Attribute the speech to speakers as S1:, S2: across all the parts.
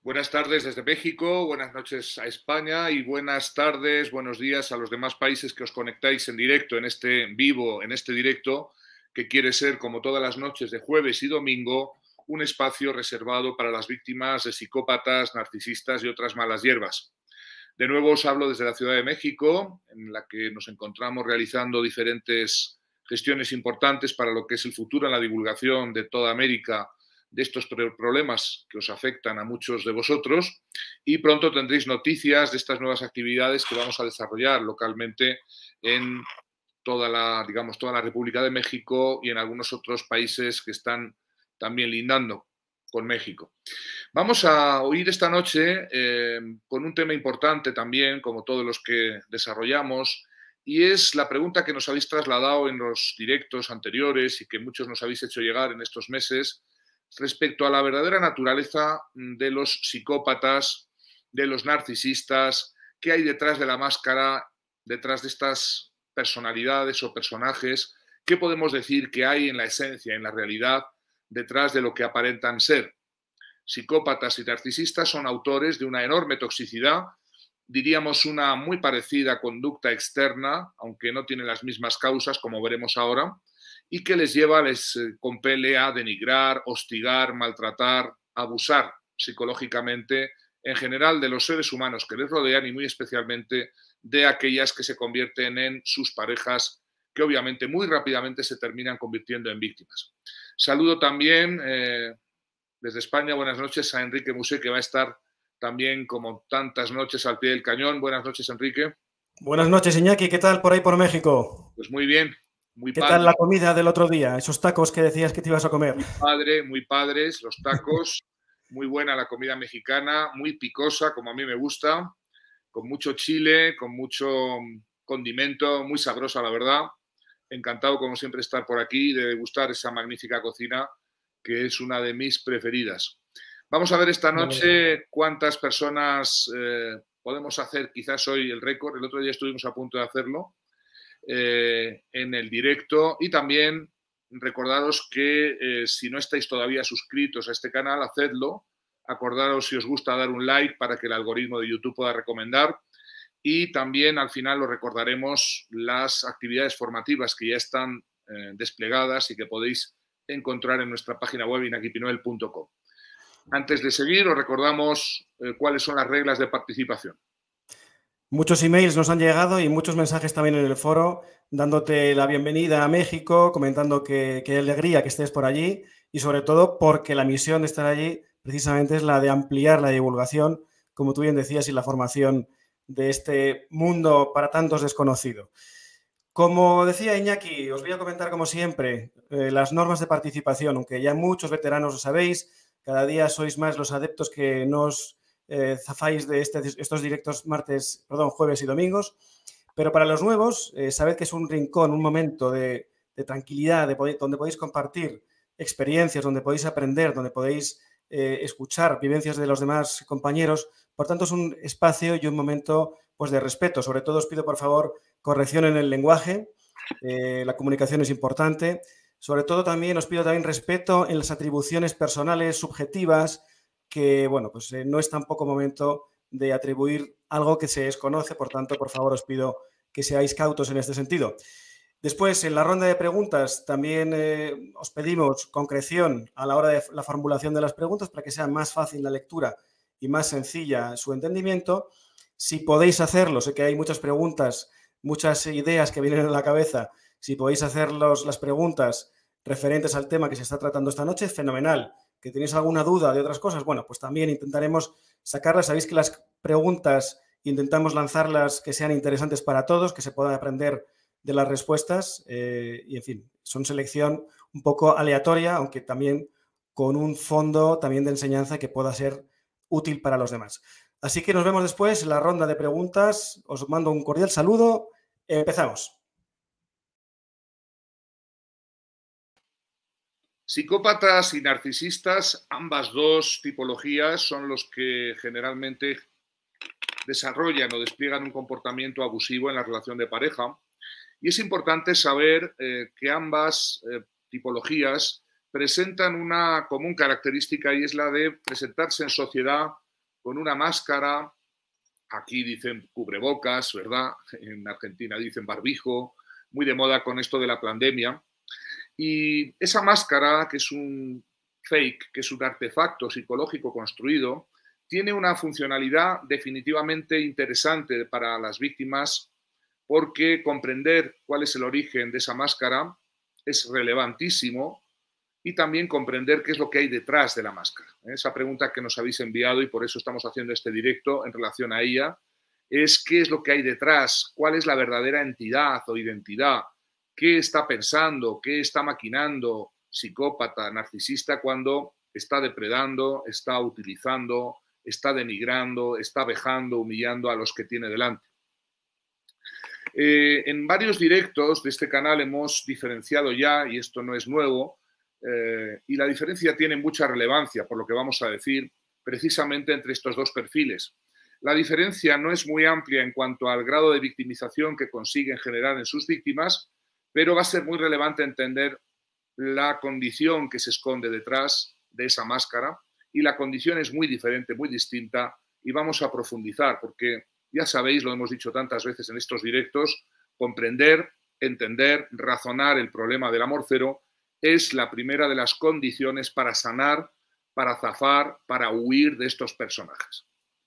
S1: Buenas tardes desde México, buenas noches a España y buenas tardes, buenos días a los demás países que os conectáis en directo, en este vivo, en este directo, que quiere ser, como todas las noches de jueves y domingo, un espacio reservado para las víctimas de psicópatas, narcisistas y otras malas hierbas. De nuevo os hablo desde la Ciudad de México, en la que nos encontramos realizando diferentes gestiones importantes para lo que es el futuro en la divulgación de toda América de estos problemas que os afectan a muchos de vosotros, y pronto tendréis noticias de estas nuevas actividades que vamos a desarrollar localmente en toda la, digamos, toda la República de México y en algunos otros países que están también lindando con México. Vamos a oír esta noche con un tema importante también, como todos los que desarrollamos, y es la pregunta que nos habéis trasladado en los directos anteriores y que muchos nos habéis hecho llegar en estos meses, respecto a la verdadera naturaleza de los psicópatas, de los narcisistas, qué hay detrás de la máscara, detrás de estas personalidades o personajes, qué podemos decir que hay en la esencia, en la realidad, detrás de lo que aparentan ser. Psicópatas y narcisistas son autores de una enorme toxicidad, diríamos una muy parecida conducta externa, aunque no tiene las mismas causas, como veremos ahora, y que les lleva, les compele a denigrar, hostigar, maltratar, abusar psicológicamente en general de los seres humanos que les rodean y muy especialmente de aquellas que se convierten en sus parejas, que obviamente muy rápidamente se terminan convirtiendo en víctimas. Saludo también desde España, buenas noches, a Enrique Musé, que va a estar también como tantas noches al pie del cañón. Buenas noches, Enrique.
S2: Buenas noches, Iñaki. ¿Qué tal por ahí por México?
S1: Pues muy bien, muy
S2: ¿Qué tal
S1: padre,
S2: la comida del otro día? Esos tacos que decías que te ibas a comer.
S1: muy padre, muy padres los tacos, muy buena la comida mexicana, muy picosa, como a mí me gusta, con mucho chile, con mucho condimento, muy sabrosa, la verdad. Encantado, como siempre, estar por aquí y de degustar esa magnífica cocina que es una de mis preferidas. Vamos a ver esta
S2: Me alegro.
S1: noche cuántas personas podemos hacer, quizás hoy el récord, el otro día estuvimos a punto de hacerlo, en el directo, y también recordaros que si no estáis todavía suscritos a este canal, hacedlo, acordaros si os gusta dar un like para que el algoritmo de YouTube pueda recomendar, y también al final os recordaremos las actividades formativas que ya están desplegadas y que podéis encontrar en nuestra página web inaquipinoel.com. Antes de seguir, os recordamos cuáles son las reglas de participación.
S2: Muchos emails nos han llegado y muchos mensajes también en el foro, dándote la bienvenida a México, comentando que alegría que estés por allí y sobre todo porque la misión de estar allí precisamente es la de ampliar la divulgación, como tú bien decías, y la formación de este mundo para tantos desconocido. Como decía Iñaki, os voy a comentar como siempre las normas de participación, aunque ya muchos veteranos lo sabéis, cada día sois más los adeptos que nos zafáis de estos directos jueves y domingos, pero para los nuevos, sabed que es un rincón, un momento de tranquilidad, donde podéis compartir experiencias, donde podéis aprender, donde podéis escuchar vivencias de los demás compañeros. Por tanto, es un espacio y un momento pues, de respeto. Sobre todo os pido, por favor, corrección en el lenguaje, la comunicación es importante. Sobre todo también os pido también respeto en las atribuciones personales subjetivas, que bueno, pues no es tampoco momento de atribuir algo que se desconoce, por tanto, por favor, os pido que seáis cautos en este sentido. Después, en la ronda de preguntas, también os pedimos concreción a la hora de la formulación de las preguntas para que sea más fácil la lectura y más sencilla su entendimiento. Si podéis hacerlo, sé que hay muchas preguntas, muchas ideas que vienen en la cabeza. Si podéis hacer las preguntas referentes al tema que se está tratando esta noche, fenomenal. ¿Que tenéis alguna duda de otras cosas? Bueno, pues también intentaremos sacarlas. Sabéis que las preguntas intentamos lanzarlas que sean interesantes para todos, que se puedan aprender de las respuestas y, en fin, son selección un poco aleatoria, aunque también con un fondo también de enseñanza que pueda ser útil para los demás. Así que nos vemos después en la ronda de preguntas. Os mando un cordial saludo. Empezamos.
S1: Psicópatas y narcisistas, ambas dos tipologías, son los que generalmente desarrollan o despliegan un comportamiento abusivo en la relación de pareja. Y es importante saber que ambas tipologías presentan una común característica, y es la de presentarse en sociedad con una máscara, aquí dicen cubrebocas, ¿verdad? En Argentina dicen barbijo, muy de moda con esto de la pandemia. Y esa máscara, que es un fake, que es un artefacto psicológico construido, tiene una funcionalidad definitivamente interesante para las víctimas, porque comprender cuál es el origen de esa máscara es relevantísimo, y también comprender qué es lo que hay detrás de la máscara. Esa pregunta que nos habéis enviado, y por eso estamos haciendo este directo en relación a ella, es qué es lo que hay detrás, cuál es la verdadera entidad o identidad, qué está pensando, qué está maquinando psicópata, narcisista, cuando está depredando, está utilizando, está denigrando, está vejando, humillando a los que tiene delante. En varios directos de este canal hemos diferenciado ya, y esto no es nuevo, y la diferencia tiene mucha relevancia, por lo que vamos a decir, precisamente entre estos dos perfiles. La diferencia no es muy amplia en cuanto al grado de victimización que consiguen generar en sus víctimas, pero va a ser muy relevante entender la condición que se esconde detrás de esa máscara, y la condición es muy diferente, muy distinta, y vamos a profundizar, porque ya sabéis, lo hemos dicho tantas veces en estos directos, comprender, entender, razonar el problema del amor cero es la primera de las condiciones para sanar, para zafar, para huir de estos personajes.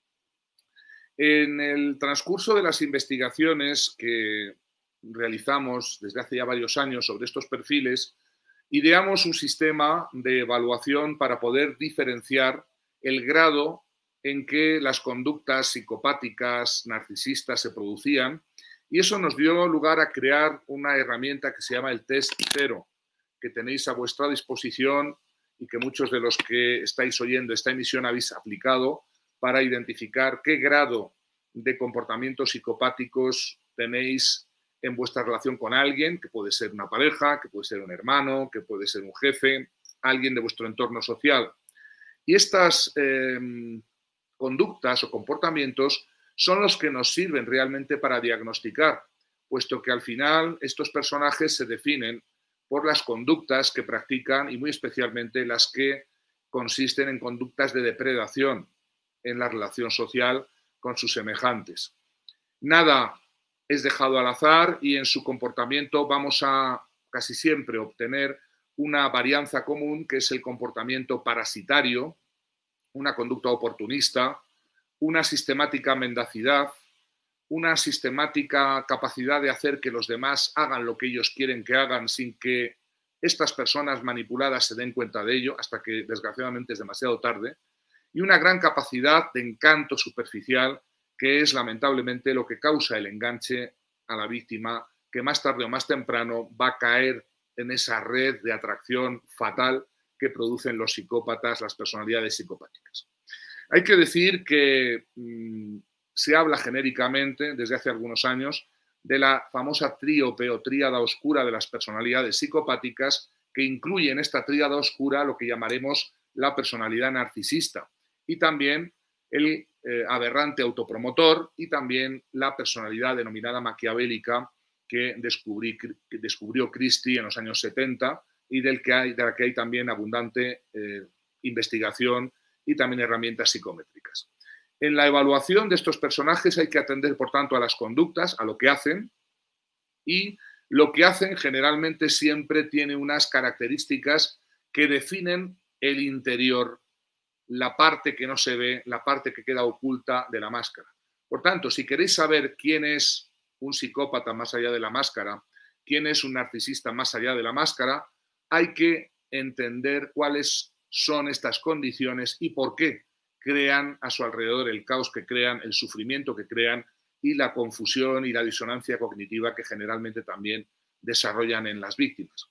S1: En el transcurso de las investigaciones que realizamos desde hace ya varios años sobre estos perfiles, ideamos un sistema de evaluación para poder diferenciar el grado en que las conductas psicopáticas, narcisistas se producían, y eso nos dio lugar a crear una herramienta que se llama el test cero, que tenéis a vuestra disposición y que muchos de los que estáis oyendo esta emisión habéis aplicado para identificar qué grado de comportamientos psicopáticos tenéis en vuestra relación con alguien, que puede ser una pareja, que puede ser un hermano, que puede ser un jefe, alguien de vuestro entorno social. Y estas conductas o comportamientos son los que nos sirven realmente para diagnosticar, puesto que al final estos personajes se definen por las conductas que practican, y muy especialmente las que consisten en conductas de depredación en la relación social con sus semejantes. Nada es dejado al azar, y en su comportamiento vamos a casi siempre obtener una varianza común, que es el comportamiento parasitario, una conducta oportunista, una sistemática mendacidad, una sistemática capacidad de hacer que los demás hagan lo que ellos quieren que hagan sin que estas personas manipuladas se den cuenta de ello, hasta que desgraciadamente es demasiado tarde, y una gran capacidad de encanto superficial, que es lamentablemente lo que causa el enganche a la víctima, que más tarde o más temprano va a caer en esa red de atracción fatal que producen los psicópatas, las personalidades psicopáticas. Hay que decir que se habla genéricamente desde hace algunos años de la famosa tríope o tríada oscura de las personalidades psicopáticas, que incluye en esta tríada oscura lo que llamaremos la personalidad narcisista, y también el aberrante autopromotor, y también la personalidad denominada maquiavélica que descubrió Christie en los años 70, y de la que hay también abundante investigación y también herramientas psicométricas. En la evaluación de estos personajes hay que atender, por tanto, a las conductas, a lo que hacen, y lo que hacen generalmente siempre tiene unas características que definen el interior, la parte que no se ve, la parte que queda oculta de la máscara. Por tanto, si queréis saber quién es un psicópata más allá de la máscara, quién es un narcisista más allá de la máscara, hay que entender cuáles son estas condiciones y por qué crean a su alrededor el caos que crean, el sufrimiento que crean, y la confusión y la disonancia cognitiva que generalmente también desarrollan en las víctimas.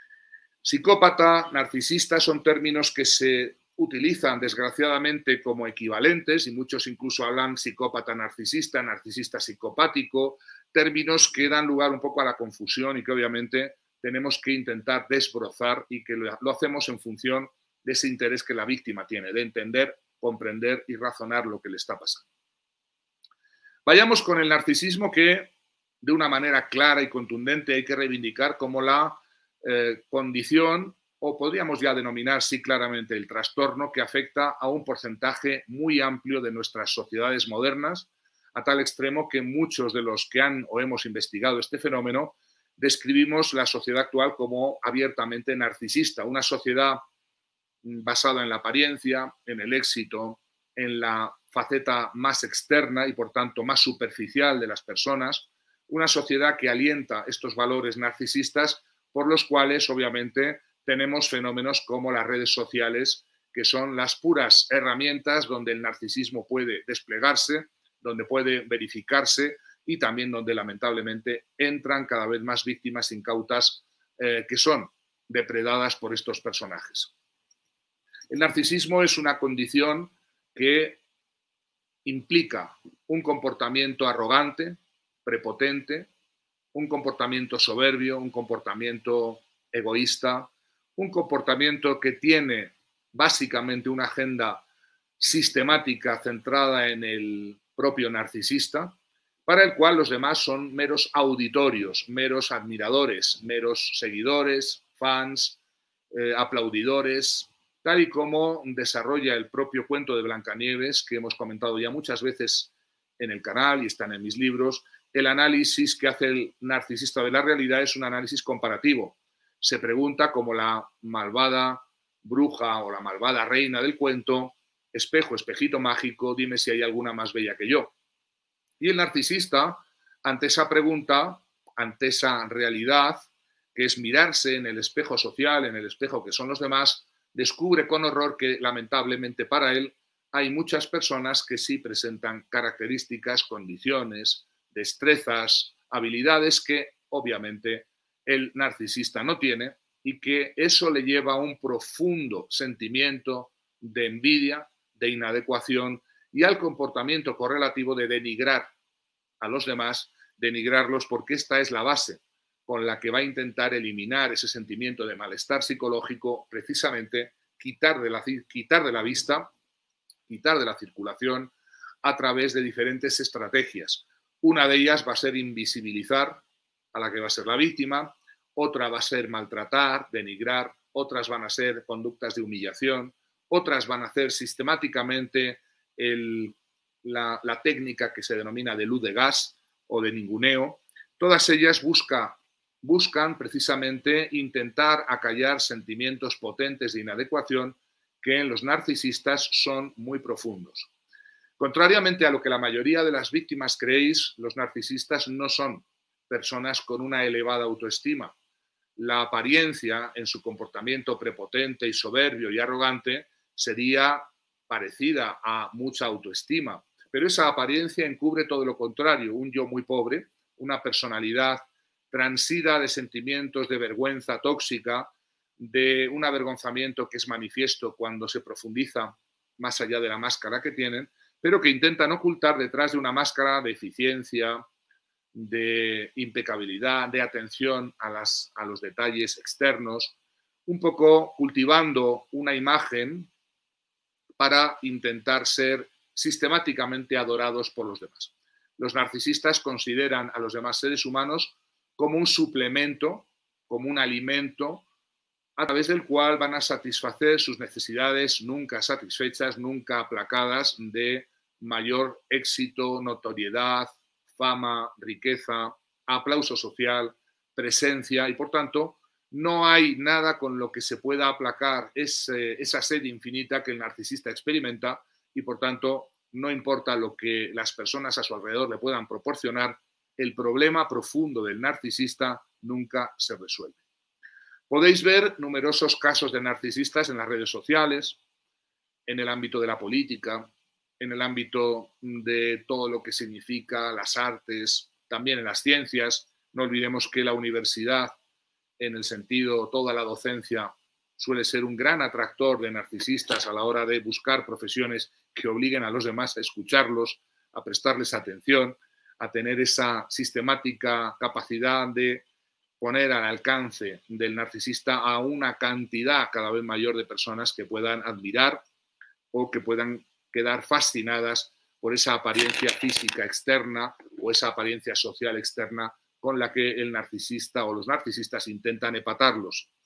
S1: Psicópata, narcisista son términos que se utilizan desgraciadamente como equivalentes, y muchos incluso hablan psicópata narcisista, narcisista psicopático, términos que dan lugar un poco a la confusión y que obviamente tenemos que intentar desbrozar, y que lo hacemos en función de ese interés que la víctima tiene, de entender, comprender y razonar lo que le está pasando. Vayamos con el narcisismo, que de una manera clara y contundente hay que reivindicar como la condición o podríamos ya denominar, sí, claramente el trastorno que afecta a un porcentaje muy amplio de nuestras sociedades modernas, a tal extremo que muchos de los que han o hemos investigado este fenómeno describimos la sociedad actual como abiertamente narcisista, una sociedad basada en la apariencia, en el éxito, en la faceta más externa y por tanto más superficial de las personas, una sociedad que alienta estos valores narcisistas por los cuales obviamente tenemos fenómenos como las redes sociales, que son las puras herramientas donde el narcisismo puede desplegarse, donde puede verificarse y también donde lamentablemente entran cada vez más víctimas incautas que son depredadas por estos personajes. El narcisismo es una condición que implica un comportamiento arrogante, prepotente, un comportamiento soberbio, un comportamiento egoísta, un comportamiento que tiene básicamente una agenda sistemática centrada en el propio narcisista, para el cual los demás son meros auditorios, meros admiradores, meros seguidores, fans, aplaudidores, tal y como desarrolla el propio cuento de Blancanieves, que hemos comentado ya muchas veces en el canal y están en mis libros. El análisis que hace el narcisista de la realidad es un análisis comparativo. Se pregunta como la malvada bruja o la malvada reina del cuento: espejo, espejito mágico, dime si hay alguna más bella que yo. Y el narcisista, ante esa pregunta, ante esa realidad, que es mirarse en el espejo social, en el espejo que son los demás, descubre con horror que lamentablemente para él hay muchas personas que sí presentan características, condiciones, destrezas, habilidades que obviamente el narcisista no tiene, y que eso le lleva a un profundo sentimiento de envidia, de inadecuación y al comportamiento correlativo de denigrar a los demás, denigrarlos, porque esta es la base con la que va a intentar eliminar ese sentimiento de malestar psicológico, precisamente quitar de la vista, quitar de la circulación a través de diferentes estrategias. Una de ellas va a ser invisibilizar a la que va a ser la víctima, otra va a ser maltratar, denigrar, otras van a ser conductas de humillación, otras van a hacer sistemáticamente la técnica que se denomina de luz de gas o de ninguneo. Todas ellas buscan precisamente intentar acallar sentimientos potentes de inadecuación que en los narcisistas son muy profundos. Contrariamente a lo que la mayoría de las víctimas creéis, los narcisistas no son personas con una elevada autoestima. La apariencia en su comportamiento prepotente y soberbio y arrogante sería parecida a mucha autoestima, pero esa apariencia encubre todo lo contrario: un yo muy pobre, una personalidad transida de sentimientos de vergüenza tóxica, de un avergonzamiento que es manifiesto cuando se profundiza más allá de la máscara que tienen, pero que intentan ocultar detrás de una máscara de eficiencia, de impecabilidad, de atención a los detalles externos, un poco cultivando una imagen para intentar ser sistemáticamente adorados por los demás. Los narcisistas consideran a los demás seres humanos como un suplemento, como un alimento, a través del cual van a satisfacer sus necesidades nunca satisfechas, nunca aplacadas, de mayor éxito, notoriedad, fama, riqueza, aplauso social, presencia, y por tanto no hay nada con lo que se pueda aplacar esa sed infinita que el narcisista experimenta, y por tanto no importa lo que las personas a su alrededor le puedan proporcionar, el problema profundo del narcisista nunca se resuelve. Podéis ver numerosos casos de narcisistas en las redes sociales, en el ámbito de la política, en el ámbito de todo lo que significa las artes, también en las ciencias. No olvidemos que la universidad, en el sentido, toda la docencia, suele ser un gran atractor de narcisistas a la hora de buscar profesiones que obliguen a los demás a escucharlos, a prestarles atención, a tener esa sistemática capacidad de poner al alcance del narcisista a una cantidad cada vez mayor de personas que puedan admirar o que puedan quedar fascinadas por esa apariencia física externa o esa apariencia social externa con la que el narcisista o los narcisistas intentan epatarlos.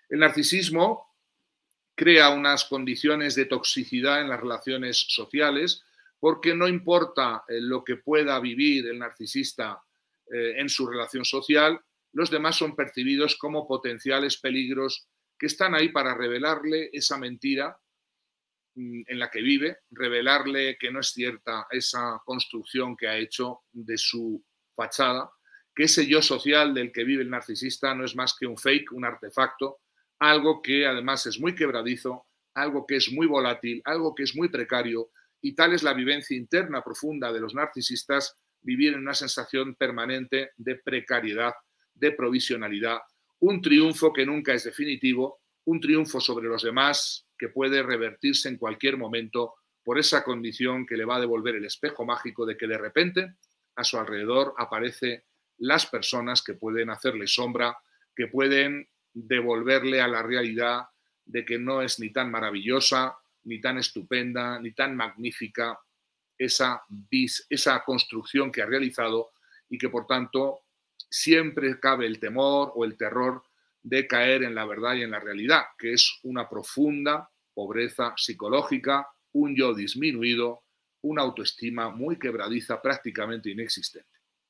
S1: El narcisismo crea unas condiciones de toxicidad en las relaciones sociales porque no importa lo que pueda vivir el narcisista en su relación social, los demás son percibidos como potenciales peligros que están ahí para revelarle esa mentira en la que vive, revelarle que no es cierta esa construcción que ha hecho de su fachada, que ese yo social del que vive el narcisista no es más que un fake, un artefacto, algo que además es muy quebradizo, algo que es muy volátil, algo que es muy precario, y tal es la vivencia interna profunda de los narcisistas, vivir en una sensación permanente de precariedad, de provisionalidad, un triunfo que nunca es definitivo, un triunfo sobre los demás que puede revertirse en cualquier momento por esa condición que le va a devolver el espejo mágico de que de repente a su alrededor aparecen las personas que pueden hacerle sombra, que pueden devolverle a la realidad de que no es ni tan maravillosa, ni tan estupenda, ni tan magnífica esa construcción que ha realizado y que por tanto siempre cabe el temor o el terror de caer en la verdad y en la realidad, que es una profunda pobreza psicológica, un yo disminuido, una autoestima muy quebradiza, prácticamente inexistente.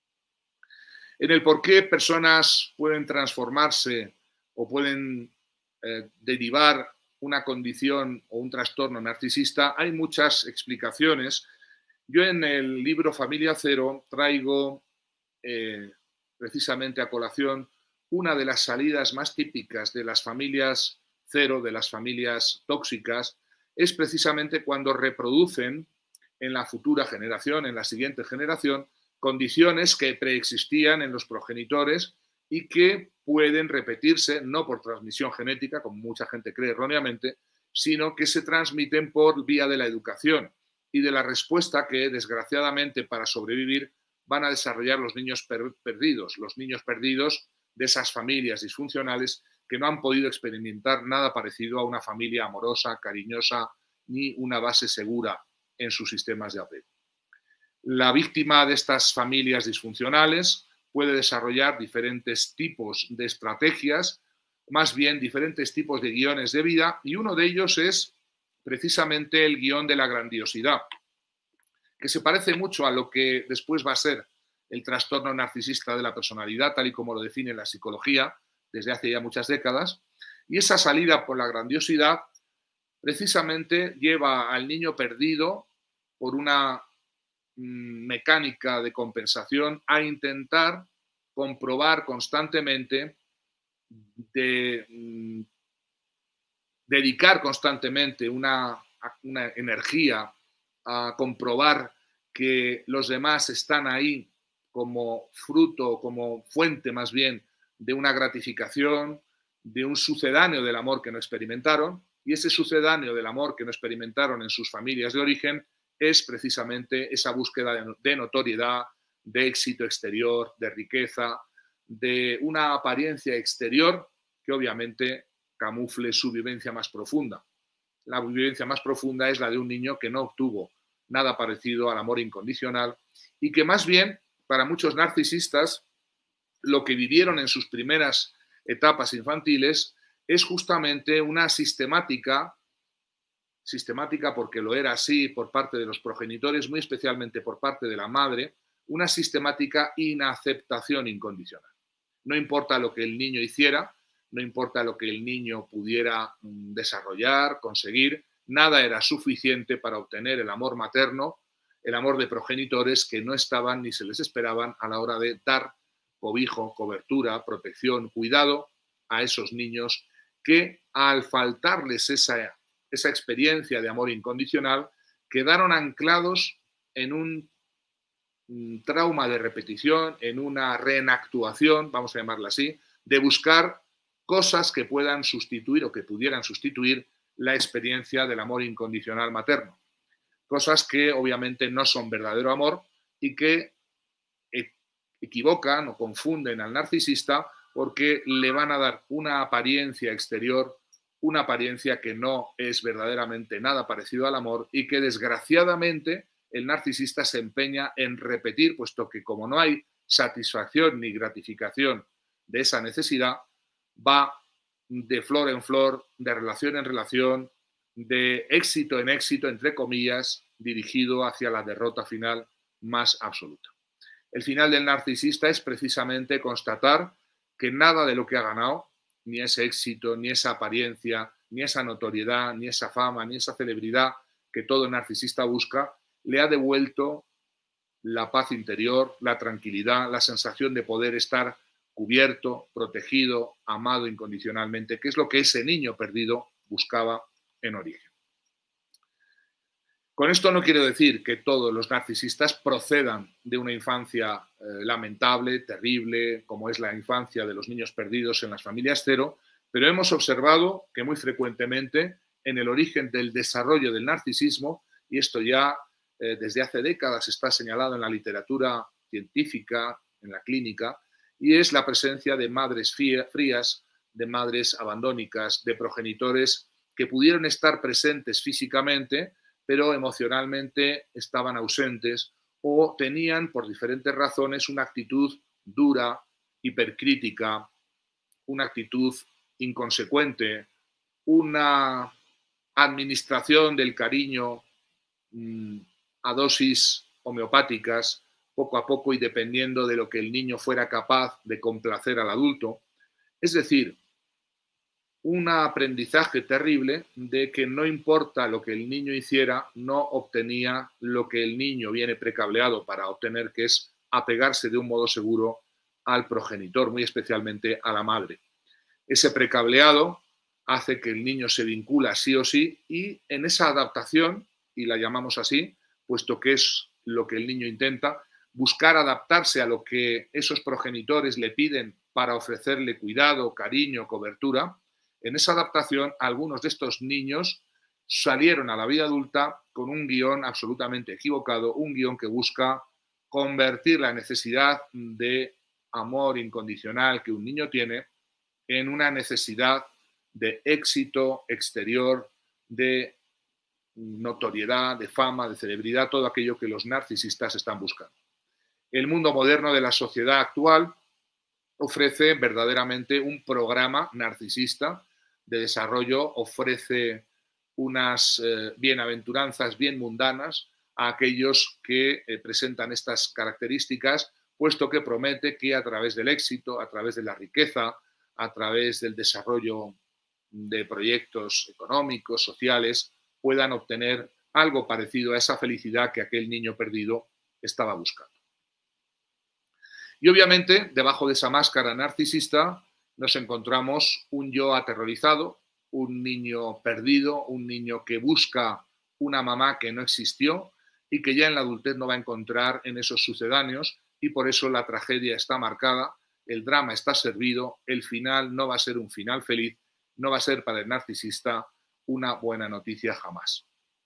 S1: En el por qué personas pueden transformarse o pueden derivar una condición o un trastorno narcisista, hay muchas explicaciones. Yo en el libro Familia Cero traigo precisamente a colación una de las salidas más típicas de las familias cero, de las familias tóxicas, es precisamente cuando reproducen en la futura generación, en la siguiente generación, condiciones que preexistían en los progenitores y que pueden repetirse no por transmisión genética, como mucha gente cree erróneamente, sino que se transmiten por vía de la educación y de la respuesta que, desgraciadamente, para sobrevivir, van a desarrollar los niños perdidos de esas familias disfuncionales que no han podido experimentar nada parecido a una familia amorosa, cariñosa, ni una base segura en sus sistemas de apego. La víctima de estas familias disfuncionales puede desarrollar diferentes tipos de estrategias, más bien diferentes tipos de guiones de vida, y uno de ellos es precisamente el guión de la grandiosidad, que se parece mucho a lo que después va a ser el trastorno narcisista de la personalidad, tal y como lo define la psicología desde hace ya muchas décadas. Y esa salida por la grandiosidad precisamente lleva al niño perdido por una mecánica de compensación a intentar comprobar constantemente, dedicar constantemente una energía a comprobar que los demás están ahí como fruto, como fuente más bien de una gratificación, de un sucedáneo del amor que no experimentaron, y ese sucedáneo del amor que no experimentaron en sus familias de origen es precisamente esa búsqueda de notoriedad, de éxito exterior, de riqueza, de una apariencia exterior que obviamente camufle su vivencia más profunda. La vivencia más profunda es la de un niño que no obtuvo nada parecido al amor incondicional y que más bien, para muchos narcisistas, lo que vivieron en sus primeras etapas infantiles es justamente una sistemática porque lo era así por parte de los progenitores, muy especialmente por parte de la madre, una sistemática inaceptación incondicional. No importa lo que el niño hiciera, no importa lo que el niño pudiera desarrollar, conseguir, nada era suficiente para obtener el amor materno, el amor de progenitores que no estaban ni se les esperaban a la hora de dar cobijo, cobertura, protección, cuidado a esos niños que al faltarles esa experiencia de amor incondicional quedaron anclados en un trauma de repetición, en una reenactuación, vamos a llamarla así, de buscar cosas que puedan sustituir o que pudieran sustituir la experiencia del amor incondicional materno. Cosas que obviamente no son verdadero amor y que equivocan o confunden al narcisista porque le van a dar una apariencia exterior, una apariencia que no es verdaderamente nada parecido al amor y que desgraciadamente el narcisista se empeña en repetir, puesto que como no hay satisfacción ni gratificación de esa necesidad, va de flor en flor, de relación en relación, de éxito en éxito, entre comillas, dirigido hacia la derrota final más absoluta. El final del narcisista es precisamente constatar que nada de lo que ha ganado, ni ese éxito, ni esa apariencia, ni esa notoriedad, ni esa fama, ni esa celebridad que todo narcisista busca, le ha devuelto la paz interior, la tranquilidad, la sensación de poder estar cubierto, protegido, amado incondicionalmente, que es lo que ese niño perdido buscaba en origen. Con esto no quiero decir que todos los narcisistas procedan de una infancia lamentable, terrible, como es la infancia de los niños perdidos en las familias cero, pero hemos observado que muy frecuentemente en el origen del desarrollo del narcisismo, y esto ya desde hace décadas está señalado en la literatura científica, en la clínica, y es la presencia de madres frías, de madres abandónicas, de progenitores que pudieron estar presentes físicamente, pero emocionalmente estaban ausentes o tenían, por diferentes razones, una actitud dura, hipercrítica, una actitud inconsecuente, una administración del cariño a dosis homeopáticas, poco a poco y dependiendo de lo que el niño fuera capaz de complacer al adulto. Es decir, un aprendizaje terrible de que no importa lo que el niño hiciera, no obtenía lo que el niño viene precableado para obtener, que es apegarse de un modo seguro al progenitor, muy especialmente a la madre. Ese precableado hace que el niño se vincula sí o sí y en esa adaptación, y la llamamos así, puesto que es lo que el niño intenta, buscar adaptarse a lo que esos progenitores le piden para ofrecerle cuidado, cariño, cobertura. En esa adaptación, algunos de estos niños salieron a la vida adulta con un guión absolutamente equivocado, un guión que busca convertir la necesidad de amor incondicional que un niño tiene en una necesidad de éxito exterior, de notoriedad, de fama, de celebridad, todo aquello que los narcisistas están buscando. El mundo moderno de la sociedad actual ofrece verdaderamente un programa narcisista de desarrollo, ofrece unas bienaventuranzas bien mundanas a aquellos que presentan estas características, puesto que promete que a través del éxito, a través de la riqueza, a través del desarrollo de proyectos económicos, sociales, puedan obtener algo parecido a esa felicidad que aquel niño perdido estaba buscando. Y obviamente, debajo de esa máscara narcisista, nos encontramos un yo aterrorizado, un niño perdido, un niño que busca una mamá que no existió y que ya en la adultez no va a encontrar en esos sucedáneos, y por eso la tragedia está marcada, el drama está servido, el final no va a ser un final feliz, no va a ser para el narcisista una buena noticia jamás.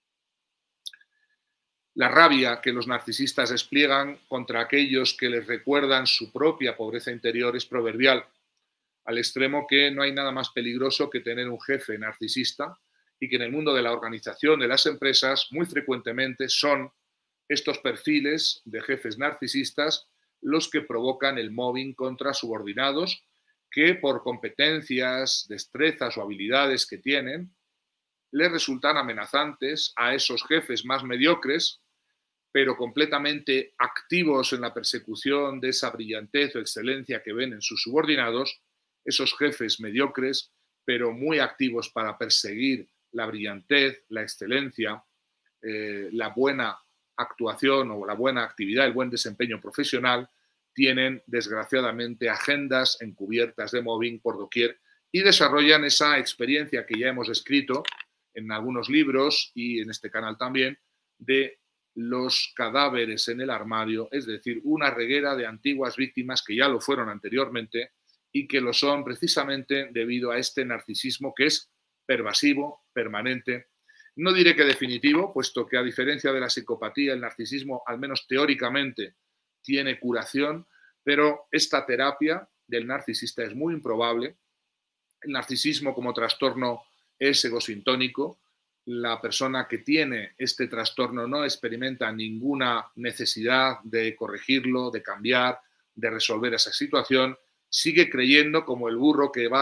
S1: La rabia que los narcisistas despliegan contra aquellos que les recuerdan su propia pobreza interior es proverbial, al extremo que no hay nada más peligroso que tener un jefe narcisista y que en el mundo de la organización de las empresas muy frecuentemente son estos perfiles de jefes narcisistas los que provocan el mobbing contra subordinados que por competencias, destrezas o habilidades que tienen, les resultan amenazantes a esos jefes más mediocres, pero completamente activos en la persecución de esa brillantez o excelencia que ven en sus subordinados, esos jefes mediocres, pero muy activos para perseguir la brillantez, la excelencia, la buena actuación o la buena actividad, el buen desempeño profesional, tienen desgraciadamente agendas encubiertas de mobbing por doquier y desarrollan esa experiencia que ya hemos escrito en algunos libros y en este canal también, de los cadáveres en el armario, es decir, una reguera de antiguas víctimas que ya lo fueron anteriormente y que lo son precisamente debido a este narcisismo que es pervasivo, permanente. No diré que definitivo, puesto que a diferencia de la psicopatía, el narcisismo, al menos teóricamente, tiene curación, pero esta terapia del narcisista es muy improbable. El narcisismo como trastorno es egosintónico. La persona que tiene este trastorno no experimenta ninguna necesidad de corregirlo, de cambiar, de resolver esa situación. Sigue creyendo como el burro que va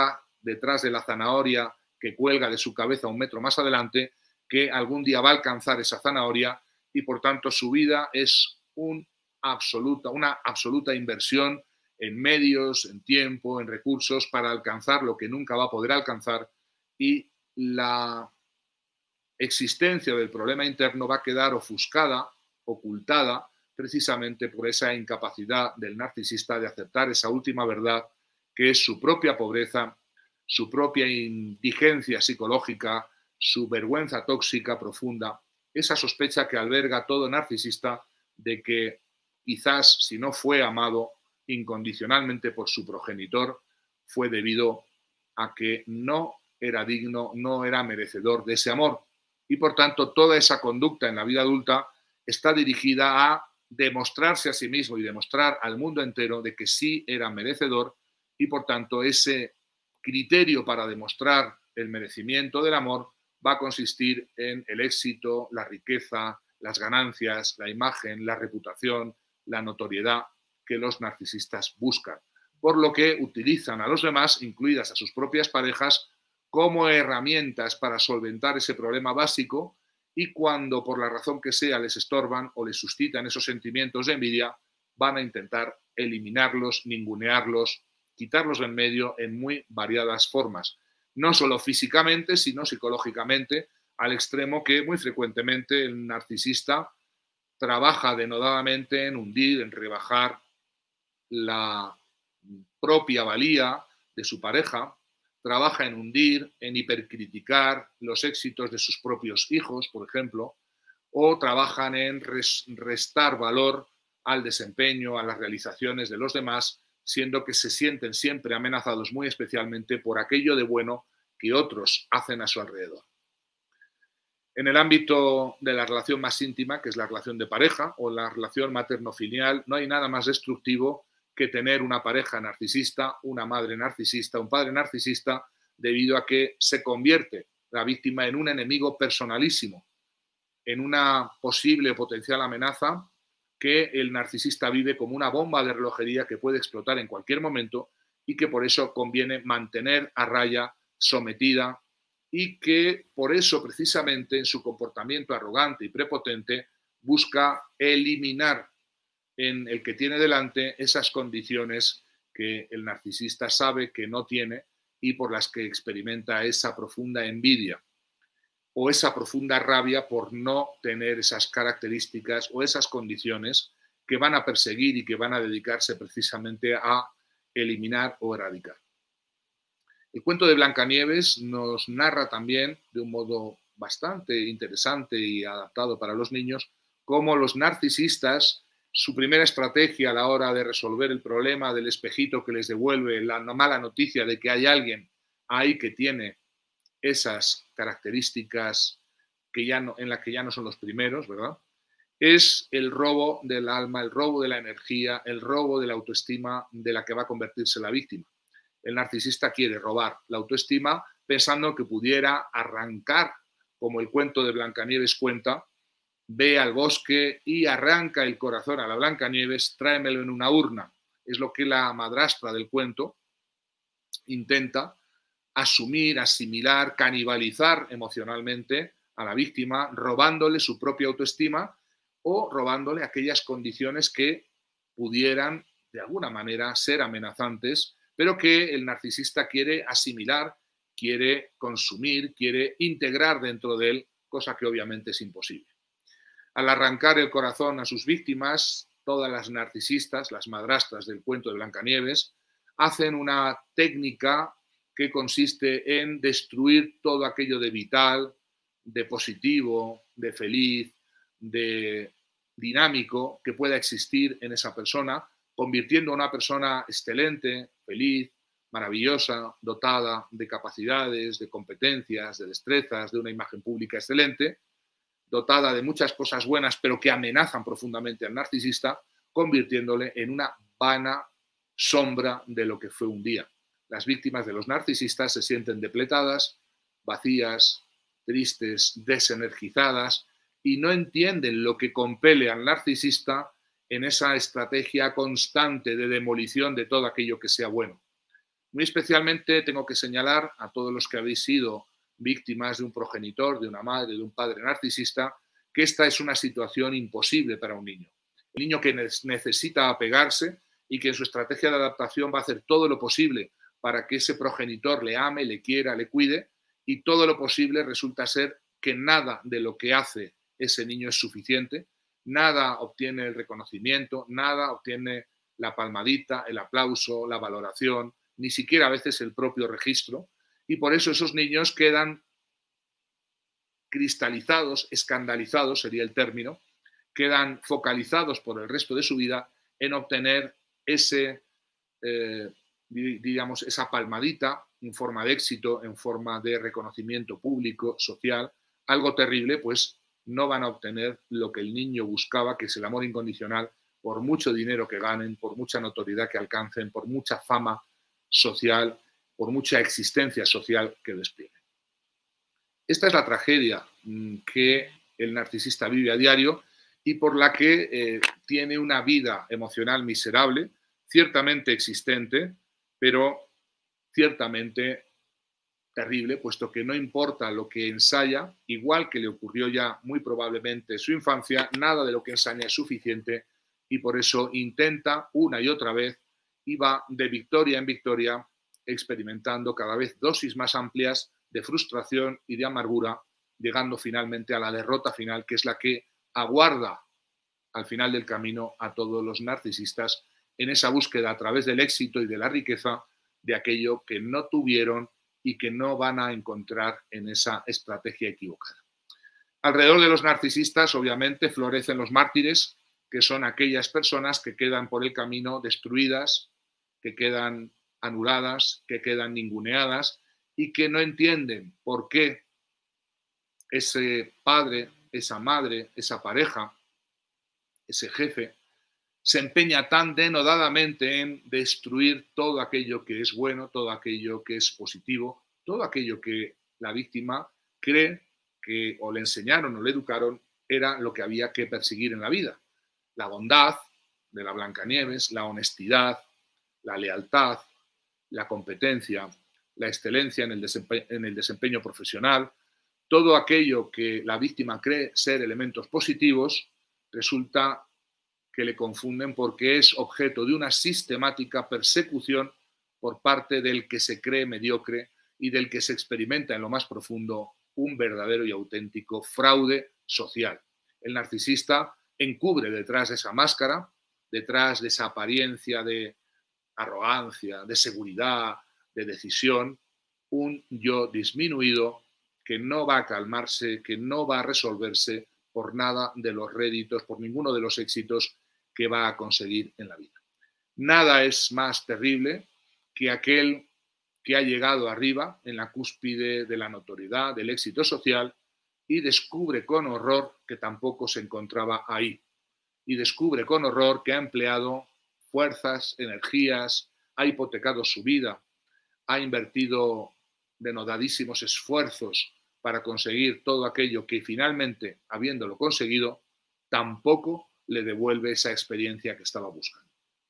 S1: detrás de la zanahoria que cuelga de su cabeza un metro más adelante, que algún día va a alcanzar esa zanahoria y por tanto su vida es una absoluta inversión en medios, en tiempo, en recursos para alcanzar lo que nunca va a poder alcanzar, y la existencia del problema interno va a quedar ofuscada, ocultada, precisamente por esa incapacidad del narcisista de aceptar esa última verdad, que es su propia pobreza, su propia indigencia psicológica, su vergüenza tóxica profunda, esa sospecha que alberga todo narcisista de que quizás si no fue amado incondicionalmente por su progenitor, fue debido a que no era digno, no era merecedor de ese amor. Y por tanto, toda esa conducta en la vida adulta está dirigida a demostrarse a sí mismo y demostrar al mundo entero de que sí era merecedor, y por tanto ese criterio para demostrar el merecimiento del amor va a consistir en el éxito, la riqueza, las ganancias, la imagen, la reputación, la notoriedad que los narcisistas buscan, por lo que utilizan a los demás, incluidas a sus propias parejas, como herramientas para solventar ese problema básico, y cuando por la razón que sea les estorban o les suscitan esos sentimientos de envidia, van a intentar eliminarlos, ningunearlos, quitarlos de en medio en muy variadas formas, no solo físicamente, sino psicológicamente, al extremo que muy frecuentemente el narcisista trabaja denodadamente en hundir, en rebajar la propia valía de su pareja, trabaja en hundir, en hipercriticar los éxitos de sus propios hijos, por ejemplo, o trabajan en restar valor al desempeño, a las realizaciones de los demás, siendo que se sienten siempre amenazados muy especialmente por aquello de bueno que otros hacen a su alrededor. En el ámbito de la relación más íntima, que es la relación de pareja o la relación materno-filial, no hay nada más destructivo que tener una pareja narcisista, una madre narcisista, un padre narcisista, debido a que se convierte la víctima en un enemigo personalísimo, en una posible o potencial amenaza que el narcisista vive como una bomba de relojería que puede explotar en cualquier momento, y que por eso conviene mantener a raya, sometida, y que por eso precisamente en su comportamiento arrogante y prepotente busca eliminar en el que tiene delante esas condiciones que el narcisista sabe que no tiene y por las que experimenta esa profunda envidia o esa profunda rabia por no tener esas características o esas condiciones que van a perseguir y que van a dedicarse precisamente a eliminar o erradicar. El cuento de Blancanieves nos narra también, de un modo bastante interesante y adaptado para los niños, cómo los narcisistas, su primera estrategia a la hora de resolver el problema del espejito que les devuelve la mala noticia de que hay alguien ahí que tiene esas características que ya no, en las que ya no son los primeros, ¿verdad? Es el robo del alma, el robo de la energía, el robo de la autoestima de la que va a convertirse la víctima. El narcisista quiere robar la autoestima pensando que pudiera arrancar, como el cuento de Blancanieves cuenta, ve al bosque y arranca el corazón a la Blancanieves, tráemelo en una urna. Es lo que la madrastra del cuento intenta asumir, asimilar, canibalizar emocionalmente a la víctima, robándole su propia autoestima o robándole aquellas condiciones que pudieran de alguna manera ser amenazantes, pero que el narcisista quiere asimilar, quiere consumir, quiere integrar dentro de él, cosa que obviamente es imposible. Al arrancar el corazón a sus víctimas, todas las narcisistas, las madrastras del cuento de Blancanieves, hacen una técnica que consiste en destruir todo aquello de vital, de positivo, de feliz, de dinámico que pueda existir en esa persona, convirtiendo a una persona excelente, feliz, maravillosa, dotada de capacidades, de competencias, de destrezas, de una imagen pública excelente, dotada de muchas cosas buenas, pero que amenazan profundamente al narcisista, convirtiéndole en una vana sombra de lo que fue un día. Las víctimas de los narcisistas se sienten depletadas, vacías, tristes, desenergizadas, y no entienden lo que compele al narcisista en esa estrategia constante de demolición de todo aquello que sea bueno. Muy especialmente tengo que señalar a todos los que habéis sido víctimas de un progenitor, de una madre, de un padre narcisista, que esta es una situación imposible para un niño. El niño que necesita apegarse y que en su estrategia de adaptación va a hacer todo lo posible para que ese progenitor le ame, le quiera, le cuide, y todo lo posible resulta ser que nada de lo que hace ese niño es suficiente, nada obtiene el reconocimiento, nada obtiene la palmadita, el aplauso, la valoración, ni siquiera a veces el propio registro, y por eso esos niños quedan cristalizados, escandalizados sería el término, quedan focalizados por el resto de su vida en obtener digamos, esa palmadita en forma de éxito, en forma de reconocimiento público, social, algo terrible, pues no van a obtener lo que el niño buscaba, que es el amor incondicional, por mucho dinero que ganen, por mucha notoriedad que alcancen, por mucha fama social, por mucha existencia social que desplieguen. Esta es la tragedia que el narcisista vive a diario y por la que tiene una vida emocional miserable, ciertamente existente, pero ciertamente terrible, puesto que no importa lo que ensaya, igual que le ocurrió ya muy probablemente en su infancia, nada de lo que ensaña es suficiente y por eso intenta una y otra vez y va de victoria en victoria experimentando cada vez dosis más amplias de frustración y de amargura, llegando finalmente a la derrota final, que es la que aguarda al final del camino a todos los narcisistas en esa búsqueda a través del éxito y de la riqueza de aquello que no tuvieron y que no van a encontrar en esa estrategia equivocada. Alrededor de los narcisistas, obviamente, florecen los mártires, que son aquellas personas que quedan por el camino destruidas, que quedan anuladas, que quedan ninguneadas y que no entienden por qué ese padre, esa madre, esa pareja, ese jefe, se empeña tan denodadamente en destruir todo aquello que es bueno, todo aquello que es positivo, todo aquello que la víctima cree que o le enseñaron o le educaron era lo que había que perseguir en la vida. La bondad de la Blancanieves, la honestidad, la lealtad, la competencia, la excelencia en el desempeño profesional, todo aquello que la víctima cree ser elementos positivos, resulta que le confunden porque es objeto de una sistemática persecución por parte del que se cree mediocre y del que se experimenta en lo más profundo un verdadero y auténtico fraude social. El narcisista encubre detrás de esa máscara, detrás de esa apariencia de arrogancia, de seguridad, de decisión, un yo disminuido que no va a calmarse, que no va a resolverse por nada de los réditos, por ninguno de los éxitos que va a conseguir en la vida. Nada es más terrible que aquel que ha llegado arriba, en la cúspide de la notoriedad, del éxito social, y descubre con horror que tampoco se encontraba ahí. Y descubre con horror que ha empleado fuerzas, energías, ha hipotecado su vida, ha invertido denodadísimos esfuerzos para conseguir todo aquello que finalmente, habiéndolo conseguido, tampoco le devuelve esa experiencia que estaba buscando.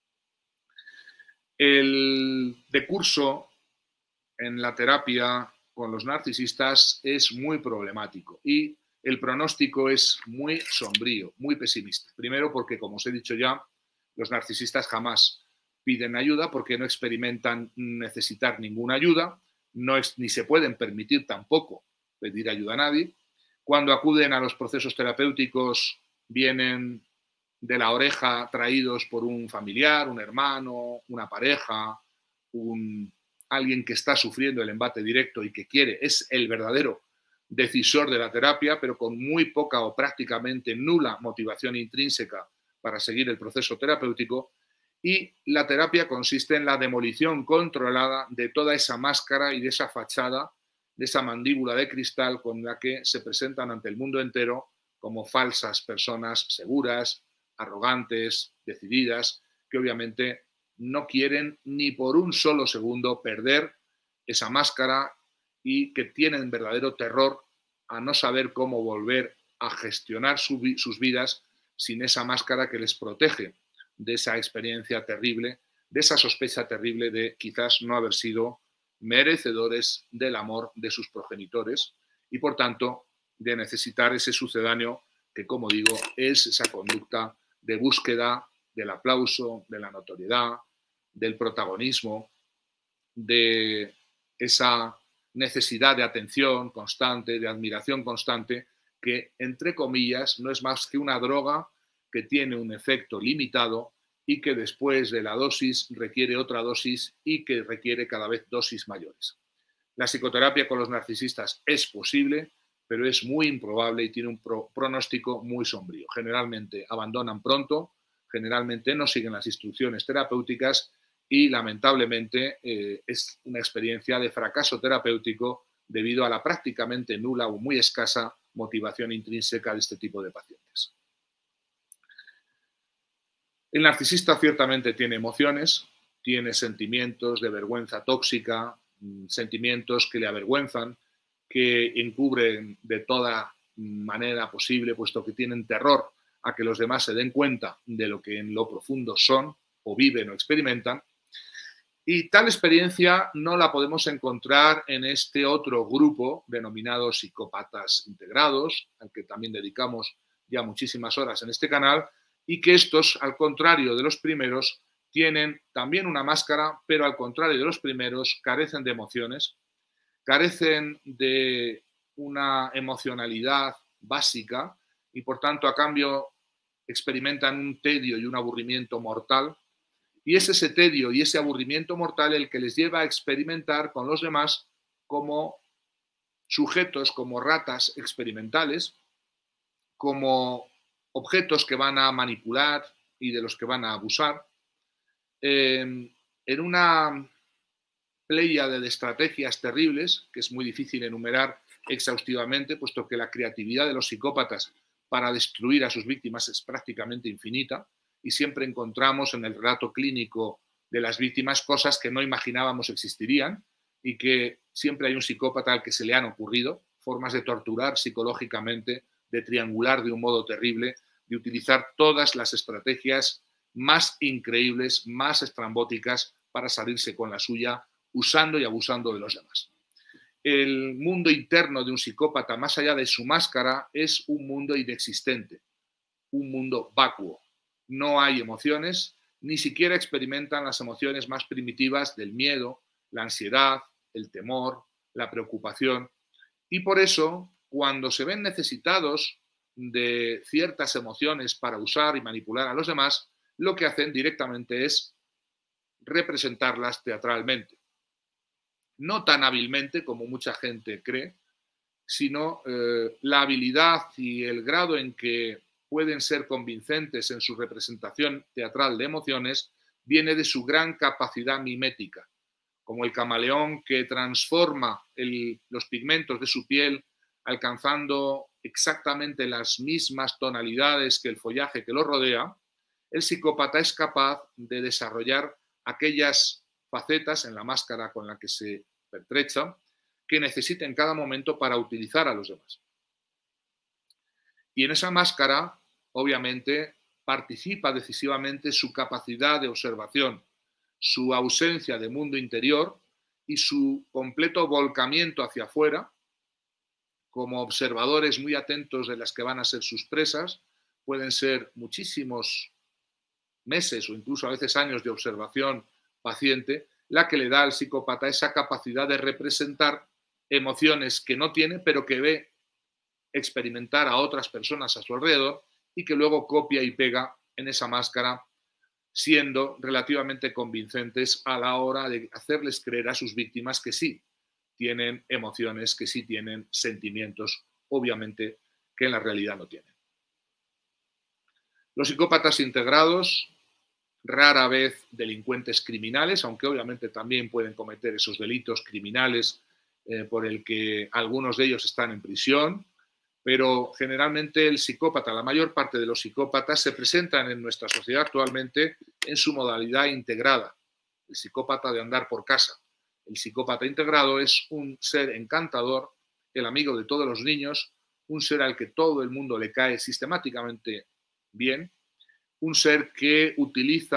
S1: El decurso en la terapia con los narcisistas es muy problemático y el pronóstico es muy sombrío, muy pesimista. Primero porque, como os he dicho ya, los narcisistas jamás piden ayuda porque no experimentan necesitar ninguna ayuda, ni se pueden permitir tampoco pedir ayuda a nadie. Cuando acuden a los procesos terapéuticos vienen de la oreja traídos por un familiar, un hermano, una pareja, alguien que está sufriendo el embate directo y que es el verdadero decisor de la terapia, pero con muy poca o prácticamente nula motivación intrínseca para seguir el proceso terapéutico. Y la terapia consiste en la demolición controlada de toda esa máscara y de esa fachada, de esa mandíbula de cristal con la que se presentan ante el mundo entero como falsas personas seguras, arrogantes, decididas, que obviamente no quieren ni por un solo segundo perder esa máscara y que tienen verdadero terror a no saber cómo volver a gestionar sus vidas sin esa máscara que les protege de esa experiencia terrible de esa sospecha terrible de quizás no haber sido merecedores del amor de sus progenitores y, por tanto, de necesitar ese sucedáneo que, como digo, es esa conducta de búsqueda del aplauso, de la notoriedad, del protagonismo, de esa necesidad de atención constante, de admiración constante, que, entre comillas, no es más que una droga que tiene un efecto limitado y que después de la dosis requiere otra dosis y que requiere cada vez dosis mayores. La psicoterapia con los narcisistas es posible, pero es muy improbable y tiene un pronóstico muy sombrío. Generalmente abandonan pronto, generalmente no siguen las instrucciones terapéuticas y lamentablemente es una experiencia de fracaso terapéutico debido a la prácticamente nula o muy escasa motivación intrínseca de este tipo de pacientes. El narcisista ciertamente tiene emociones, tiene sentimientos de vergüenza tóxica, sentimientos que le avergüenzan, que encubren de toda manera posible, puesto que tienen terror a que los demás se den cuenta de lo que en lo profundo son o viven o experimentan. Y tal experiencia no la podemos encontrar en este otro grupo denominado psicópatas integrados, al que también dedicamos ya muchísimas horas en este canal, y que estos, al contrario de los primeros, tienen también una máscara, pero al contrario de los primeros, carecen de emociones, carecen de una emocionalidad básica y, por tanto, a cambio experimentan un tedio y un aburrimiento mortal. Y es ese tedio y ese aburrimiento mortal el que les lleva a experimentar con los demás como sujetos, como ratas experimentales, como objetos que van a manipular y de los que van a abusar, en una pléyade de estrategias terribles, que es muy difícil enumerar exhaustivamente, puesto que la creatividad de los psicópatas para destruir a sus víctimas es prácticamente infinita, y siempre encontramos en el relato clínico de las víctimas cosas que no imaginábamos existirían y que siempre hay un psicópata al que se le han ocurrido, formas de torturar psicológicamente, de triangular de un modo terrible, de utilizar todas las estrategias más increíbles, más estrambóticas para salirse con la suya, usando y abusando de los demás. El mundo interno de un psicópata, más allá de su máscara, es un mundo inexistente, un mundo vacuo. No hay emociones, ni siquiera experimentan las emociones más primitivas del miedo, la ansiedad, el temor, la preocupación. Y por eso, cuando se ven necesitados de ciertas emociones para usar y manipular a los demás, lo que hacen directamente es representarlas teatralmente. No tan hábilmente como mucha gente cree, sino la habilidad y el grado en que pueden ser convincentes en su representación teatral de emociones viene de su gran capacidad mimética, como el camaleón que transforma los pigmentos de su piel alcanzando exactamente las mismas tonalidades que el follaje que lo rodea. El psicópata es capaz de desarrollar aquellas facetas en la máscara con la que se pertrecha que necesita en cada momento para utilizar a los demás. Y en esa máscara, obviamente, participa decisivamente su capacidad de observación, su ausencia de mundo interior y su completo volcamiento hacia afuera, como observadores muy atentos de las que van a ser sus presas. Pueden ser muchísimos meses o incluso a veces años de observación paciente, la que le da al psicópata esa capacidad de representar emociones que no tiene, pero que ve experimentar a otras personas a su alrededor y que luego copia y pega en esa máscara, siendo relativamente convincentes a la hora de hacerles creer a sus víctimas que sí tienen emociones, que sí tienen sentimientos, obviamente que en la realidad no tienen. Los psicópatas integrados, rara vez delincuentes criminales, aunque obviamente también pueden cometer esos delitos criminales por el que algunos de ellos están en prisión, pero generalmente el psicópata, la mayor parte de los psicópatas se presentan en nuestra sociedad actualmente en su modalidad integrada, el psicópata de andar por casa. El psicópata integrado es un ser encantador, el amigo de todos los niños, un ser al que todo el mundo le cae sistemáticamente bien, un ser que utiliza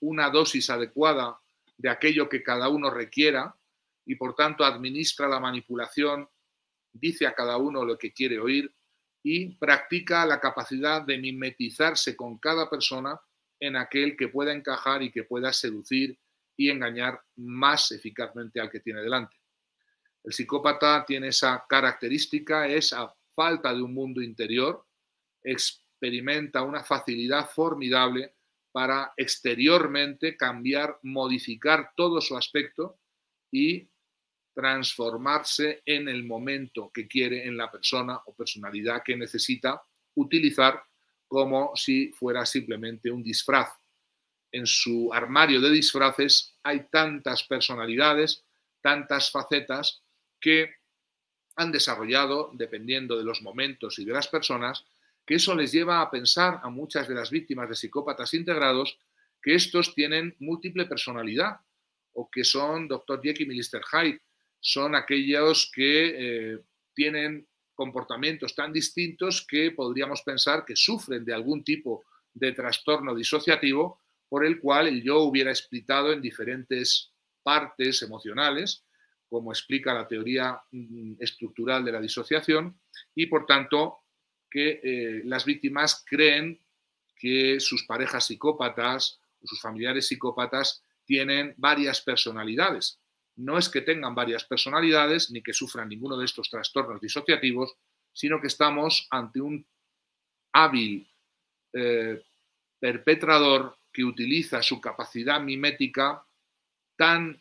S1: una dosis adecuada de aquello que cada uno requiera y por tanto administra la manipulación, dice a cada uno lo que quiere oír y practica la capacidad de mimetizarse con cada persona en aquel que pueda encajar y que pueda seducir y engañar más eficazmente al que tiene delante. El psicópata tiene esa característica, esa falta de un mundo interior, experimenta una facilidad formidable para exteriormente cambiar, modificar todo su aspecto y transformarse en el momento que quiere, en la persona o personalidad que necesita utilizar como si fuera simplemente un disfraz. En su armario de disfraces hay tantas personalidades, tantas facetas que han desarrollado, dependiendo de los momentos y de las personas, que eso les lleva a pensar a muchas de las víctimas de psicópatas integrados que estos tienen múltiple personalidad o que son Dr. Jekyll y Mr. Hyde, son aquellos que tienen comportamientos tan distintos que podríamos pensar que sufren de algún tipo de trastorno disociativo por el cual el yo hubiera explitado en diferentes partes emocionales, como explica la teoría estructural de la disociación, y por tanto que las víctimas creen que sus parejas psicópatas o sus familiares psicópatas tienen varias personalidades. No es que tengan varias personalidades ni que sufran ninguno de estos trastornos disociativos, sino que estamos ante un hábil perpetrador que utiliza su capacidad mimética tan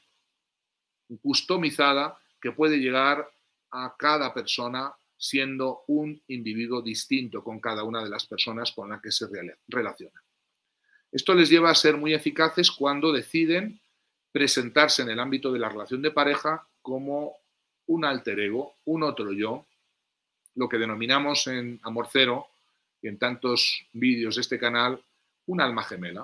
S1: customizada que puede llegar a cada persona siendo un individuo distinto con cada una de las personas con las que se relaciona. Esto les lleva a ser muy eficaces cuando deciden presentarse en el ámbito de la relación de pareja como un alter ego, un otro yo, lo que denominamos en Amor Cero y en tantos vídeos de este canal, un alma gemela.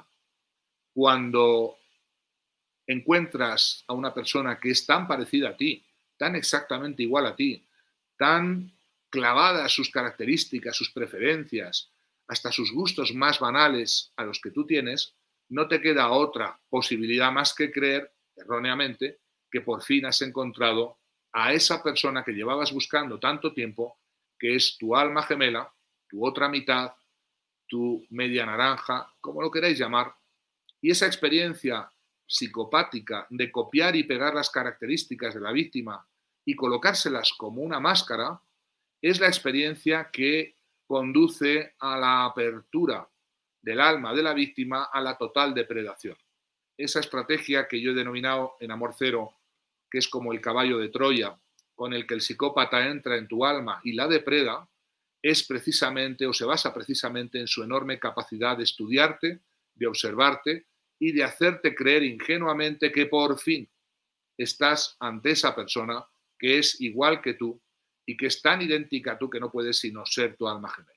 S1: Cuando encuentras a una persona que es tan parecida a ti, tan exactamente igual a ti, tan clavada a sus características, sus preferencias, hasta sus gustos más banales a los que tú tienes, no te queda otra posibilidad más que creer, erróneamente, que por fin has encontrado a esa persona que llevabas buscando tanto tiempo, que es tu alma gemela, tu otra mitad, tu media naranja, como lo queráis llamar, y esa experiencia psicopática de copiar y pegar las características de la víctima y colocárselas como una máscara, es la experiencia que conduce a la apertura del alma de la víctima a la total depredación. Esa estrategia que yo he denominado en Amor Cero, que es como el caballo de Troya, con el que el psicópata entra en tu alma y la depreda, es precisamente o se basa precisamente en su enorme capacidad de estudiarte, de observarte y de hacerte creer ingenuamente que por fin estás ante esa persona que es igual que tú y que es tan idéntica a tú que no puedes sino ser tu alma gemela.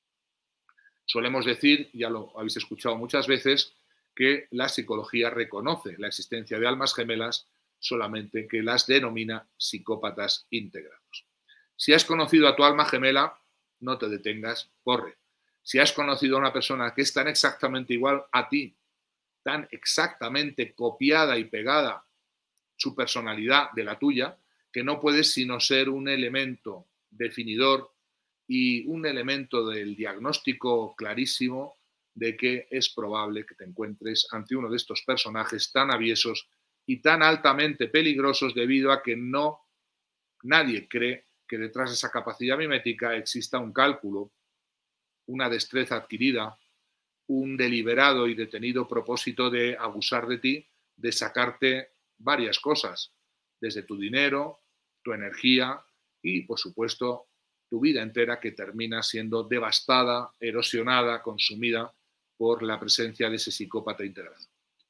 S1: Solemos decir, ya lo habéis escuchado muchas veces, que la psicología reconoce la existencia de almas gemelas, solamente que las denomina psicópatas integrados. Si has conocido a tu alma gemela, no te detengas, corre. Si has conocido a una persona que es tan exactamente igual a ti, tan exactamente copiada y pegada su personalidad de la tuya, que no puedes sino ser un elemento definidor y un elemento del diagnóstico clarísimo de que es probable que te encuentres ante uno de estos personajes tan aviesos y tan altamente peligrosos debido a que nadie cree que detrás de esa capacidad mimética exista un cálculo, una destreza adquirida, un deliberado y detenido propósito de abusar de ti, de sacarte varias cosas, desde tu dinero, tu energía y, por supuesto, tu vida entera, que termina siendo devastada, erosionada, consumida por la presencia de ese psicópata integrado.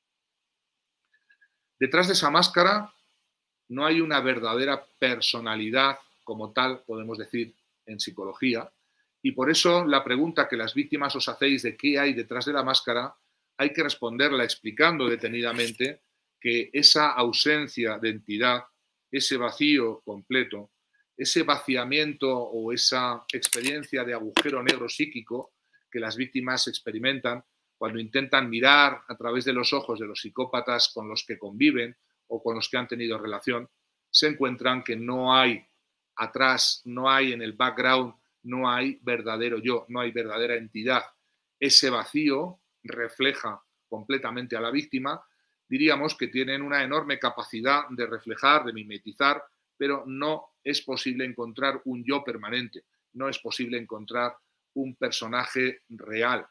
S1: Detrás de esa máscara no hay una verdadera personalidad como tal, podemos decir, en psicología, y por eso la pregunta que las víctimas os hacéis de qué hay detrás de la máscara, hay que responderla explicando detenidamente que esa ausencia de entidad, ese vacío completo, ese vaciamiento o esa experiencia de agujero negro psíquico que las víctimas experimentan, cuando intentan mirar a través de los ojos de los psicópatas con los que conviven o con los que han tenido relación, se encuentran que no hay atrás, no hay en el background, no hay verdadero yo, no hay verdadera entidad. Ese vacío refleja completamente a la víctima. Diríamos que tienen una enorme capacidad de reflejar, de mimetizar, pero no es posible encontrar un yo permanente, no es posible encontrar un personaje real.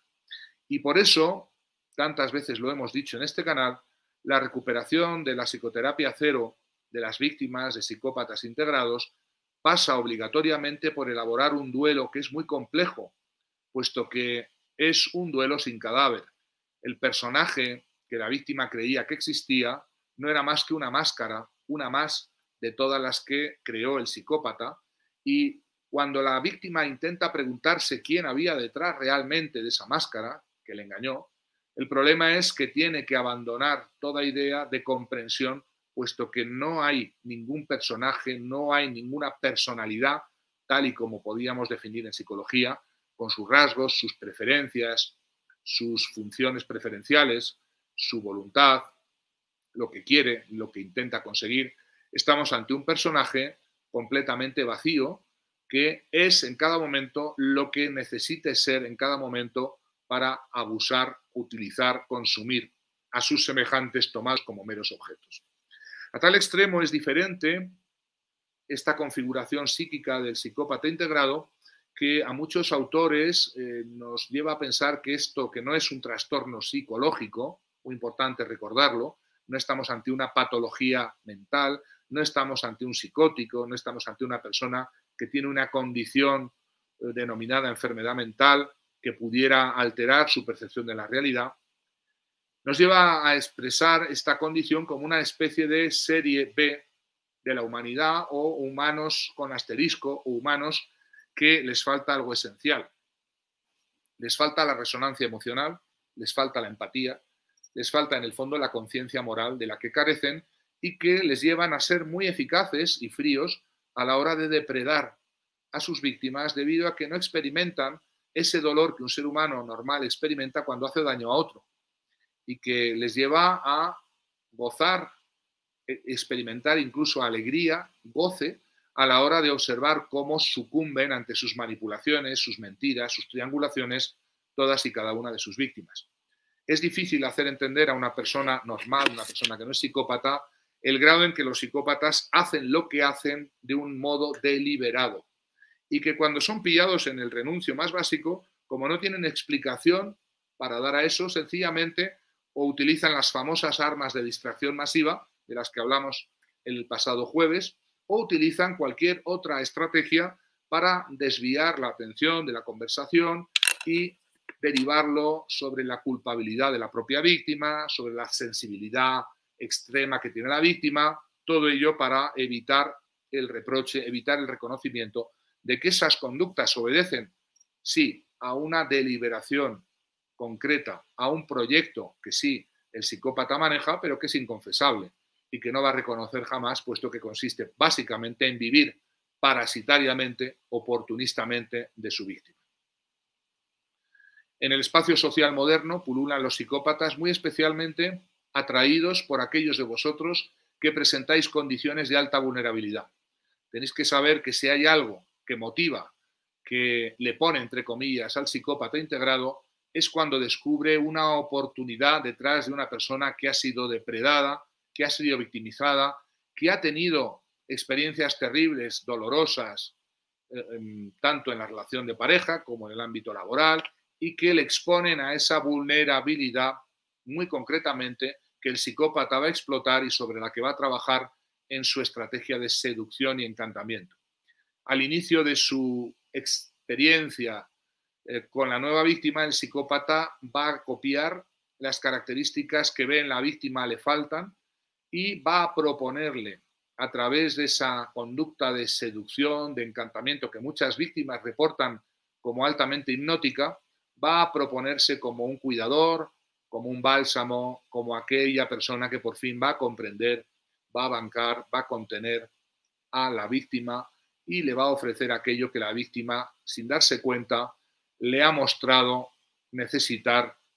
S1: Y por eso, tantas veces lo hemos dicho en este canal, la recuperación de la psicoterapia cero de las víctimas de psicópatas integrados pasa obligatoriamente por elaborar un duelo que es muy complejo, puesto que es un duelo sin cadáver. El personaje que la víctima creía que existía no era más que una máscara, una más de todas las que creó el psicópata, y cuando la víctima intenta preguntarse quién había detrás realmente de esa máscara que le engañó, el problema es que tiene que abandonar toda idea de comprensión, puesto que no hay ningún personaje, no hay ninguna personalidad, tal y como podíamos definir en psicología, con sus rasgos, sus preferencias, sus funciones preferenciales, su voluntad, lo que quiere, lo que intenta conseguir. Estamos ante un personaje completamente vacío que es en cada momento lo que necesite ser en cada momento para abusar, utilizar, consumir a sus semejantes tomados como meros objetos. A tal extremo es diferente esta configuración psíquica del psicópata integrado que a muchos autores nos lleva a pensar que esto, que no es un trastorno psicológico, muy importante recordarlo, no estamos ante una patología mental, no estamos ante un psicótico, no estamos ante una persona que tiene una condición denominada enfermedad mental que pudiera alterar su percepción de la realidad, nos lleva a expresar esta condición como una especie de serie B de la humanidad o humanos con asterisco o humanos que les falta algo esencial. Les falta la resonancia emocional, les falta la empatía, les falta en el fondo la conciencia moral de la que carecen y que les llevan a ser muy eficaces y fríos a la hora de depredar a sus víctimas debido a que no experimentan ese dolor que un ser humano normal experimenta cuando hace daño a otro y que les lleva a gozar, experimentar incluso alegría, goce, a la hora de observar cómo sucumben ante sus manipulaciones, sus mentiras, sus triangulaciones, todas y cada una de sus víctimas. Es difícil hacer entender a una persona normal, una persona que no es psicópata, el grado en que los psicópatas hacen lo que hacen de un modo deliberado y que cuando son pillados en el renuncio más básico, como no tienen explicación para dar a eso, sencillamente o utilizan las famosas armas de distracción masiva, de las que hablamos el pasado jueves, o utilizan cualquier otra estrategia para desviar la atención de la conversación y derivarlo sobre la culpabilidad de la propia víctima, sobre la sensibilidad extrema que tiene la víctima, todo ello para evitar el reproche, evitar el reconocimiento de que esas conductas obedecen, sí, a una deliberación concreta, a un proyecto que sí el psicópata maneja, pero que es inconfesable y que no va a reconocer jamás, puesto que consiste básicamente en vivir parasitariamente, oportunistamente de su víctima. En el espacio social moderno pululan los psicópatas muy especialmente atraídos por aquellos de vosotros que presentáis condiciones de alta vulnerabilidad. Tenéis que saber que si hay algo que motiva, que le pone entre comillas al psicópata integrado, es cuando descubre una oportunidad detrás de una persona que ha sido depredada, que ha sido victimizada, que ha tenido experiencias terribles, dolorosas, tanto en la relación de pareja como en el ámbito laboral, y que le exponen a esa vulnerabilidad muy concretamente que el psicópata va a explotar y sobre la que va a trabajar en su estrategia de seducción y encantamiento. Al inicio de su experiencia con la nueva víctima, el psicópata va a copiar las características que ve en la víctima le faltan y va a proponerle a través de esa conducta de seducción, de encantamiento que muchas víctimas reportan como altamente hipnótica, va a proponerse como un cuidador, como un bálsamo, como aquella persona que por fin va a comprender, va a bancar, va a contener a la víctima y le va a ofrecer aquello que la víctima, sin darse cuenta, le ha mostrado necesitar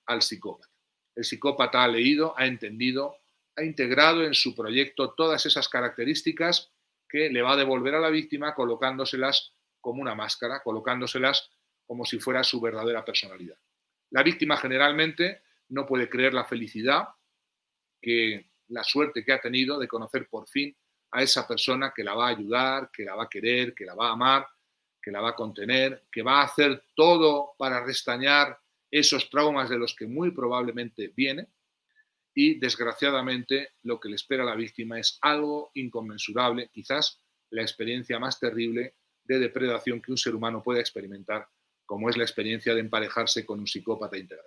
S1: al psicópata. El psicópata ha leído, ha entendido, ha integrado en su proyecto todas esas características que le va a devolver a la víctima colocándoselas como una máscara, colocándoselas como si fuera su verdadera personalidad. La víctima generalmente no puede creer la felicidad, la suerte que ha tenido de conocer por fin a esa persona que la va a ayudar, que la va a querer, que la va a amar, que la va a contener, que va a hacer todo para restañar esos traumas de los que muy probablemente viene, y desgraciadamente lo que le espera a la víctima es algo inconmensurable, quizás la experiencia más terrible de depredación que un ser humano puede experimentar, como es la experiencia de emparejarse con un psicópata integrado.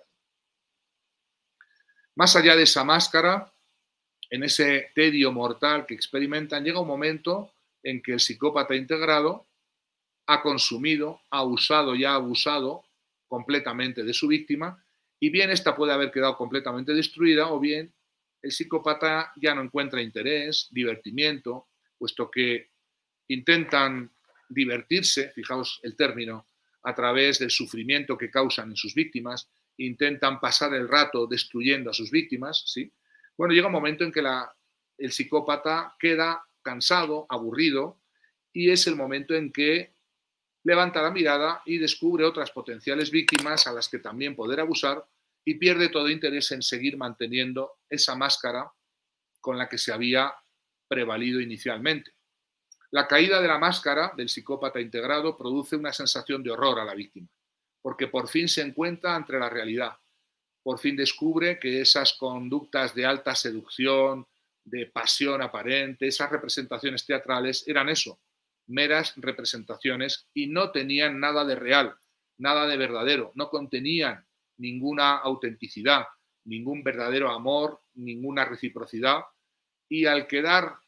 S1: Más allá de esa máscara, en ese tedio mortal que experimentan, llega un momento en que el psicópata integrado ha consumido, ha usado y ha abusado completamente de su víctima, y bien esta puede haber quedado completamente destruida, o bien el psicópata ya no encuentra interés, divertimiento, puesto que intentan divertirse, fijaos el término, a través del sufrimiento que causan en sus víctimas, intentan pasar el rato destruyendo a sus víctimas, ¿sí? Bueno, llega un momento en que el psicópata queda cansado, aburrido, y es el momento en que levanta la mirada y descubre otras potenciales víctimas a las que también poder abusar, y pierde todo interés en seguir manteniendo esa máscara con la que se había prevalido inicialmente. La caída de la máscara del psicópata integrado produce una sensación de horror a la víctima, porque por fin se encuentra ante la realidad, por fin descubre que esas conductas de alta seducción, de pasión aparente, esas representaciones teatrales eran eso, meras representaciones, y no tenían nada de real, nada de verdadero, no contenían ninguna autenticidad, ningún verdadero amor, ninguna reciprocidad, y al quedar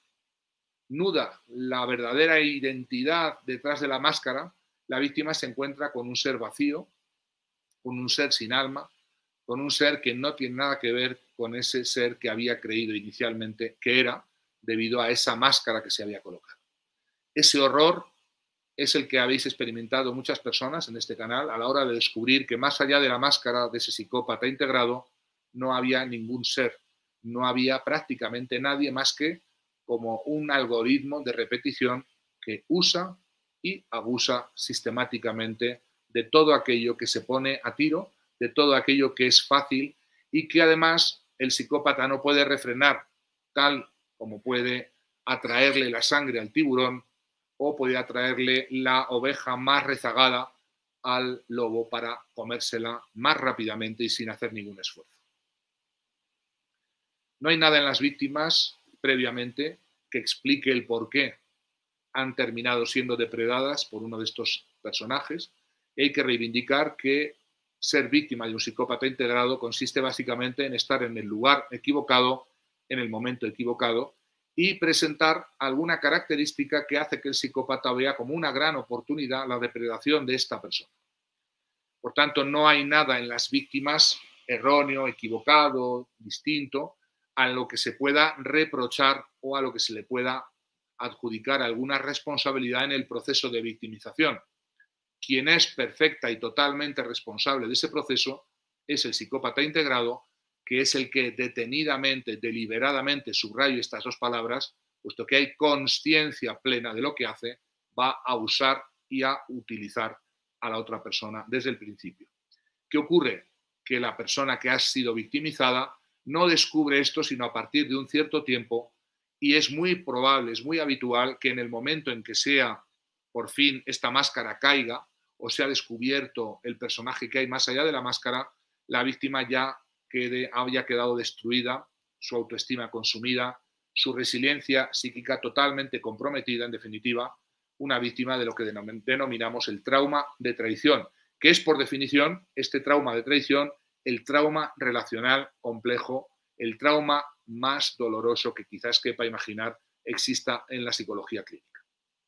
S1: nuda la verdadera identidad detrás de la máscara, la víctima se encuentra con un ser vacío, con un ser sin alma, con un ser que no tiene nada que ver con ese ser que había creído inicialmente que era, debido a esa máscara que se había colocado. Ese horror es el que habéis experimentado muchas personas en este canal a la hora de descubrir que más allá de la máscara de ese psicópata integrado no había ningún ser, no había prácticamente nadie más que como un algoritmo de repetición que usa y abusa sistemáticamente de todo aquello que se pone a tiro, de todo aquello que es fácil y que además el psicópata no puede refrenar, tal como puede atraerle la sangre al tiburón o puede atraerle la oveja más rezagada al lobo para comérsela más rápidamente y sin hacer ningún esfuerzo. No hay nada en las víctimas previamente que explique el por qué han terminado siendo depredadas por uno de estos personajes, y hay que reivindicar que ser víctima de un psicópata integrado consiste básicamente en estar en el lugar equivocado, en el momento equivocado, y presentar alguna característica que hace que el psicópata vea como una gran oportunidad la depredación de esta persona. Por tanto, no hay nada en las víctimas erróneo, equivocado, distinto, a lo que se pueda reprochar o a lo que se le pueda adjudicar alguna responsabilidad en el proceso de victimización. Quien es perfecta y totalmente responsable de ese proceso es el psicópata integrado, que es el que detenidamente, deliberadamente, subrayo estas dos palabras, puesto que hay consciencia plena de lo que hace, va a usar y a utilizar a la otra persona desde el principio. ¿Qué ocurre? Que la persona que ha sido victimizada no descubre esto sino a partir de un cierto tiempo, y es muy probable, es muy habitual que en el momento en que sea por fin esta máscara caiga o se ha descubierto el personaje que hay más allá de la máscara, la víctima ya haya quedado destruida, su autoestima consumida, su resiliencia psíquica totalmente comprometida, en definitiva, una víctima de lo que denominamos el trauma de traición, que es por definición este trauma de traición el trauma relacional complejo, el trauma más doloroso que quizás quepa imaginar exista en la psicología clínica.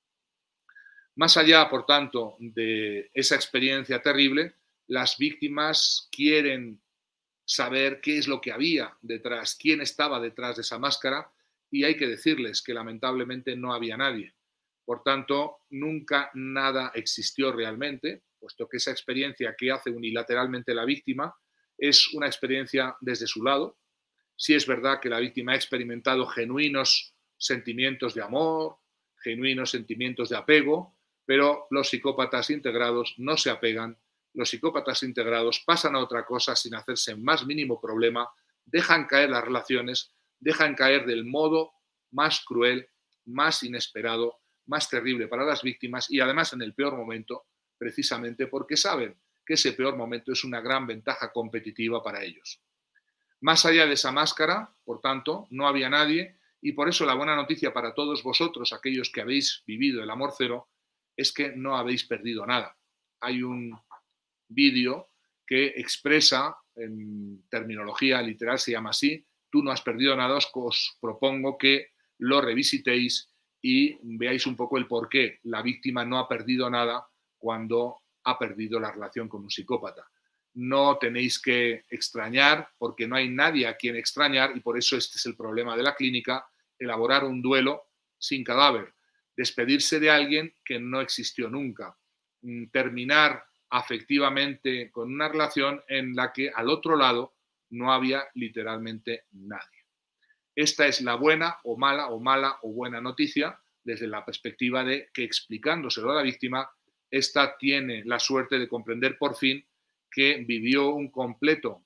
S1: Más allá, por tanto, de esa experiencia terrible, las víctimas quieren saber qué es lo que había detrás, quién estaba detrás de esa máscara, y hay que decirles que lamentablemente no había nadie. Por tanto, nunca nada existió realmente, puesto que esa experiencia que hace unilateralmente la víctima es una experiencia desde su lado. Sí es verdad que la víctima ha experimentado genuinos sentimientos de amor, genuinos sentimientos de apego, pero los psicópatas integrados no se apegan. Los psicópatas integrados pasan a otra cosa sin hacerse más mínimo problema, dejan caer las relaciones, dejan caer del modo más cruel, más inesperado, más terrible para las víctimas y además en el peor momento, precisamente porque saben que ese peor momento es una gran ventaja competitiva para ellos. Más allá de esa máscara, por tanto, no había nadie y por eso la buena noticia para todos vosotros, aquellos que habéis vivido el amor cero, es que no habéis perdido nada. Hay un vídeo que expresa, en terminología literal se llama así, tú no has perdido nada, os propongo que lo revisitéis y veáis un poco el por qué la víctima no ha perdido nada cuando ha perdido la relación con un psicópata. No tenéis que extrañar porque no hay nadie a quien extrañar y por eso este es el problema de la clínica, elaborar un duelo sin cadáver, despedirse de alguien que no existió nunca, terminar afectivamente con una relación en la que al otro lado no había literalmente nadie. Esta es la buena o mala o buena noticia desde la perspectiva de que explicándoselo a la víctima, esta tiene la suerte de comprender por fin que vivió un completo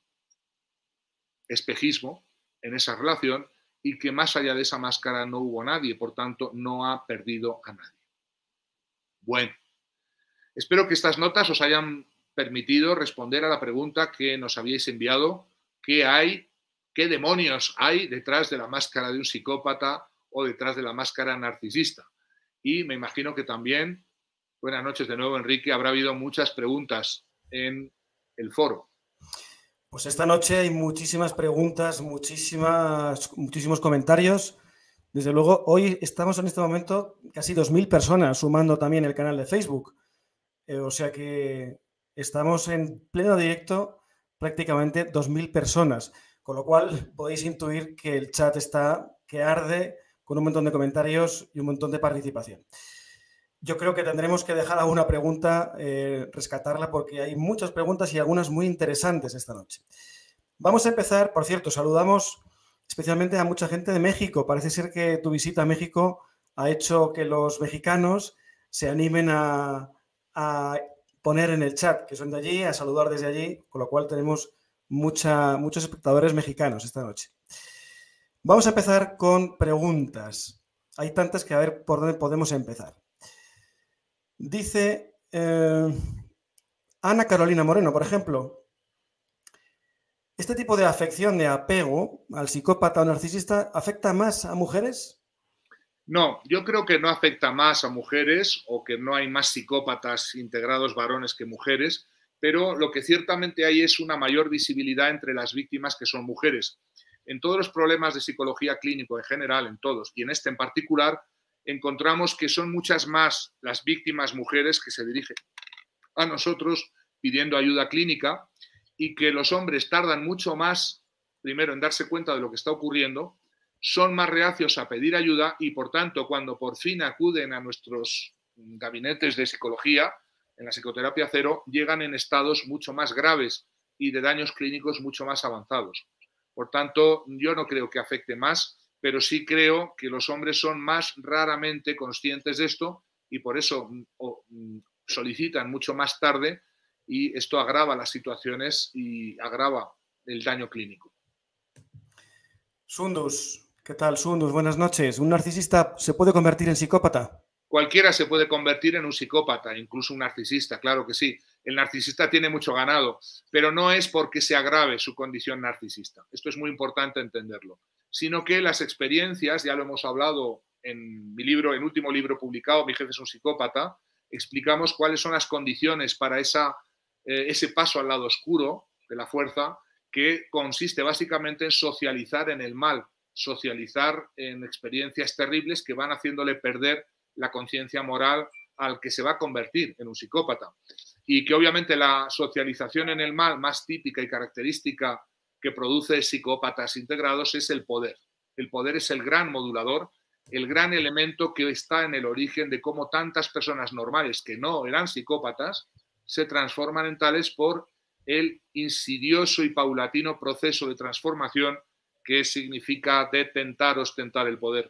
S1: espejismo en esa relación y que más allá de esa máscara no hubo nadie, por tanto no ha perdido a nadie. Bueno, espero que estas notas os hayan permitido responder a la pregunta que nos habíais enviado, ¿qué demonios hay detrás de la máscara de un psicópata o detrás de la máscara narcisista? Y me imagino que también, buenas noches de nuevo Enrique, habrá habido muchas preguntas en el foro.
S2: Pues esta noche hay muchísimas preguntas, muchísimos comentarios. Desde luego, hoy estamos en este momento casi 2.000 personas sumando también el canal de Facebook. O sea que estamos en pleno directo, prácticamente 2.000 personas. Con lo cual podéis intuir que el chat está que arde con un montón de comentarios y un montón de participación. Yo creo que tendremos que dejar alguna pregunta, rescatarla, porque hay muchas preguntas y algunas muy interesantes esta noche. Vamos a empezar, por cierto, saludamos especialmente a mucha gente de México. Parece ser que tu visita a México ha hecho que los mexicanos se animen a poner en el chat que son de allí, a saludar desde allí, con lo cual tenemos muchos espectadores mexicanos esta noche. Vamos a empezar con preguntas. Hay tantas que a ver por dónde podemos empezar. Dice Ana Carolina Moreno, por ejemplo, ¿este tipo de afección de apego al psicópata o narcisista afecta más a mujeres?
S1: No, yo creo que no afecta más a mujeres o que no hay más psicópatas integrados varones que mujeres, pero lo que ciertamente hay es una mayor visibilidad entre las víctimas que son mujeres. En todos los problemas de psicología clínico en general, en todos, y en este en particular, encontramos que son muchas más las víctimas mujeres que se dirigen a nosotros pidiendo ayuda clínica y que los hombres tardan mucho más, primero, en darse cuenta de lo que está ocurriendo, son más reacios a pedir ayuda y, por tanto, cuando por fin acuden a nuestros gabinetes de psicología, en la psicoterapia cero, llegan en estados mucho más graves y de daños clínicos mucho más avanzados. Por tanto, yo no creo que afecte más, pero sí creo que los hombres son más raramente conscientes de esto y por eso solicitan mucho más tarde y esto agrava las situaciones y agrava el daño clínico.
S2: Sundus, ¿qué tal, Sundus? Buenas noches. ¿Un narcisista se puede convertir en psicópata?
S1: Cualquiera se puede convertir en un psicópata, incluso un narcisista, claro que sí. El narcisista tiene mucho ganado, pero no es porque se agrave su condición narcisista. Esto es muy importante entenderlo. Sino que las experiencias, ya lo hemos hablado en mi libro, en último libro publicado, Mi jefe es un psicópata, explicamos cuáles son las condiciones para ese paso al lado oscuro de la fuerza, que consiste básicamente en socializar en el mal, socializar en experiencias terribles que van haciéndole perder la conciencia moral al que se va a convertir en un psicópata. Y que obviamente la socialización en el mal más típica y característica que produce psicópatas integrados es el poder. El poder es el gran modulador, el gran elemento que está en el origen de cómo tantas personas normales que no eran psicópatas se transforman en tales por el insidioso y paulatino proceso de transformación que significa detentar, ostentar el poder.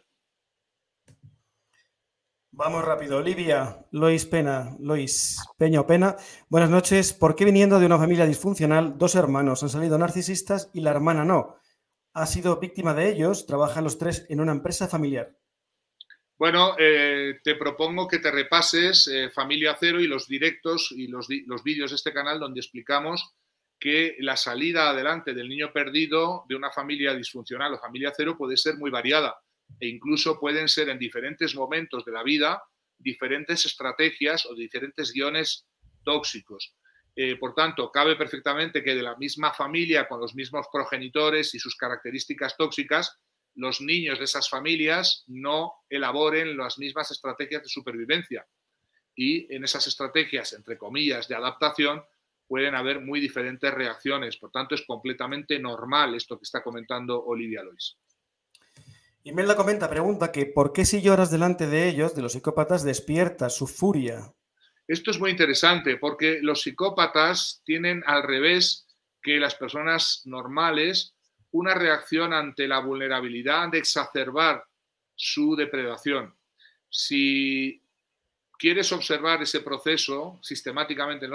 S2: Vamos rápido. Olivia, Lois Peña o Pena. Buenas noches. ¿Por qué viniendo de una familia disfuncional, dos hermanos han salido narcisistas y la hermana no? Ha sido víctima de ellos, trabajan los tres en una empresa familiar.
S1: Bueno, te propongo que te repases Familia Cero y los directos y los vídeos de este canal donde explicamos que la salida adelante del niño perdido de una familia disfuncional o familia cero puede ser muy variada e incluso pueden ser en diferentes momentos de la vida diferentes estrategias o diferentes guiones tóxicos. Por tanto, cabe perfectamente que de la misma familia, con los mismos progenitores y sus características tóxicas, los niños de esas familias no elaboren las mismas estrategias de supervivencia. Y en esas estrategias, entre comillas, de adaptación, pueden haber muy diferentes reacciones. Por tanto, es completamente normal esto que está comentando Olivia Lois.
S2: Imelda pregunta que ¿por qué si lloras delante de ellos, de los psicópatas, despierta su furia?
S1: Esto es muy interesante porque los psicópatas tienen al revés que las personas normales una reacción ante la vulnerabilidad de exacerbar su depredación. Si quieres observar ese proceso sistemáticamente en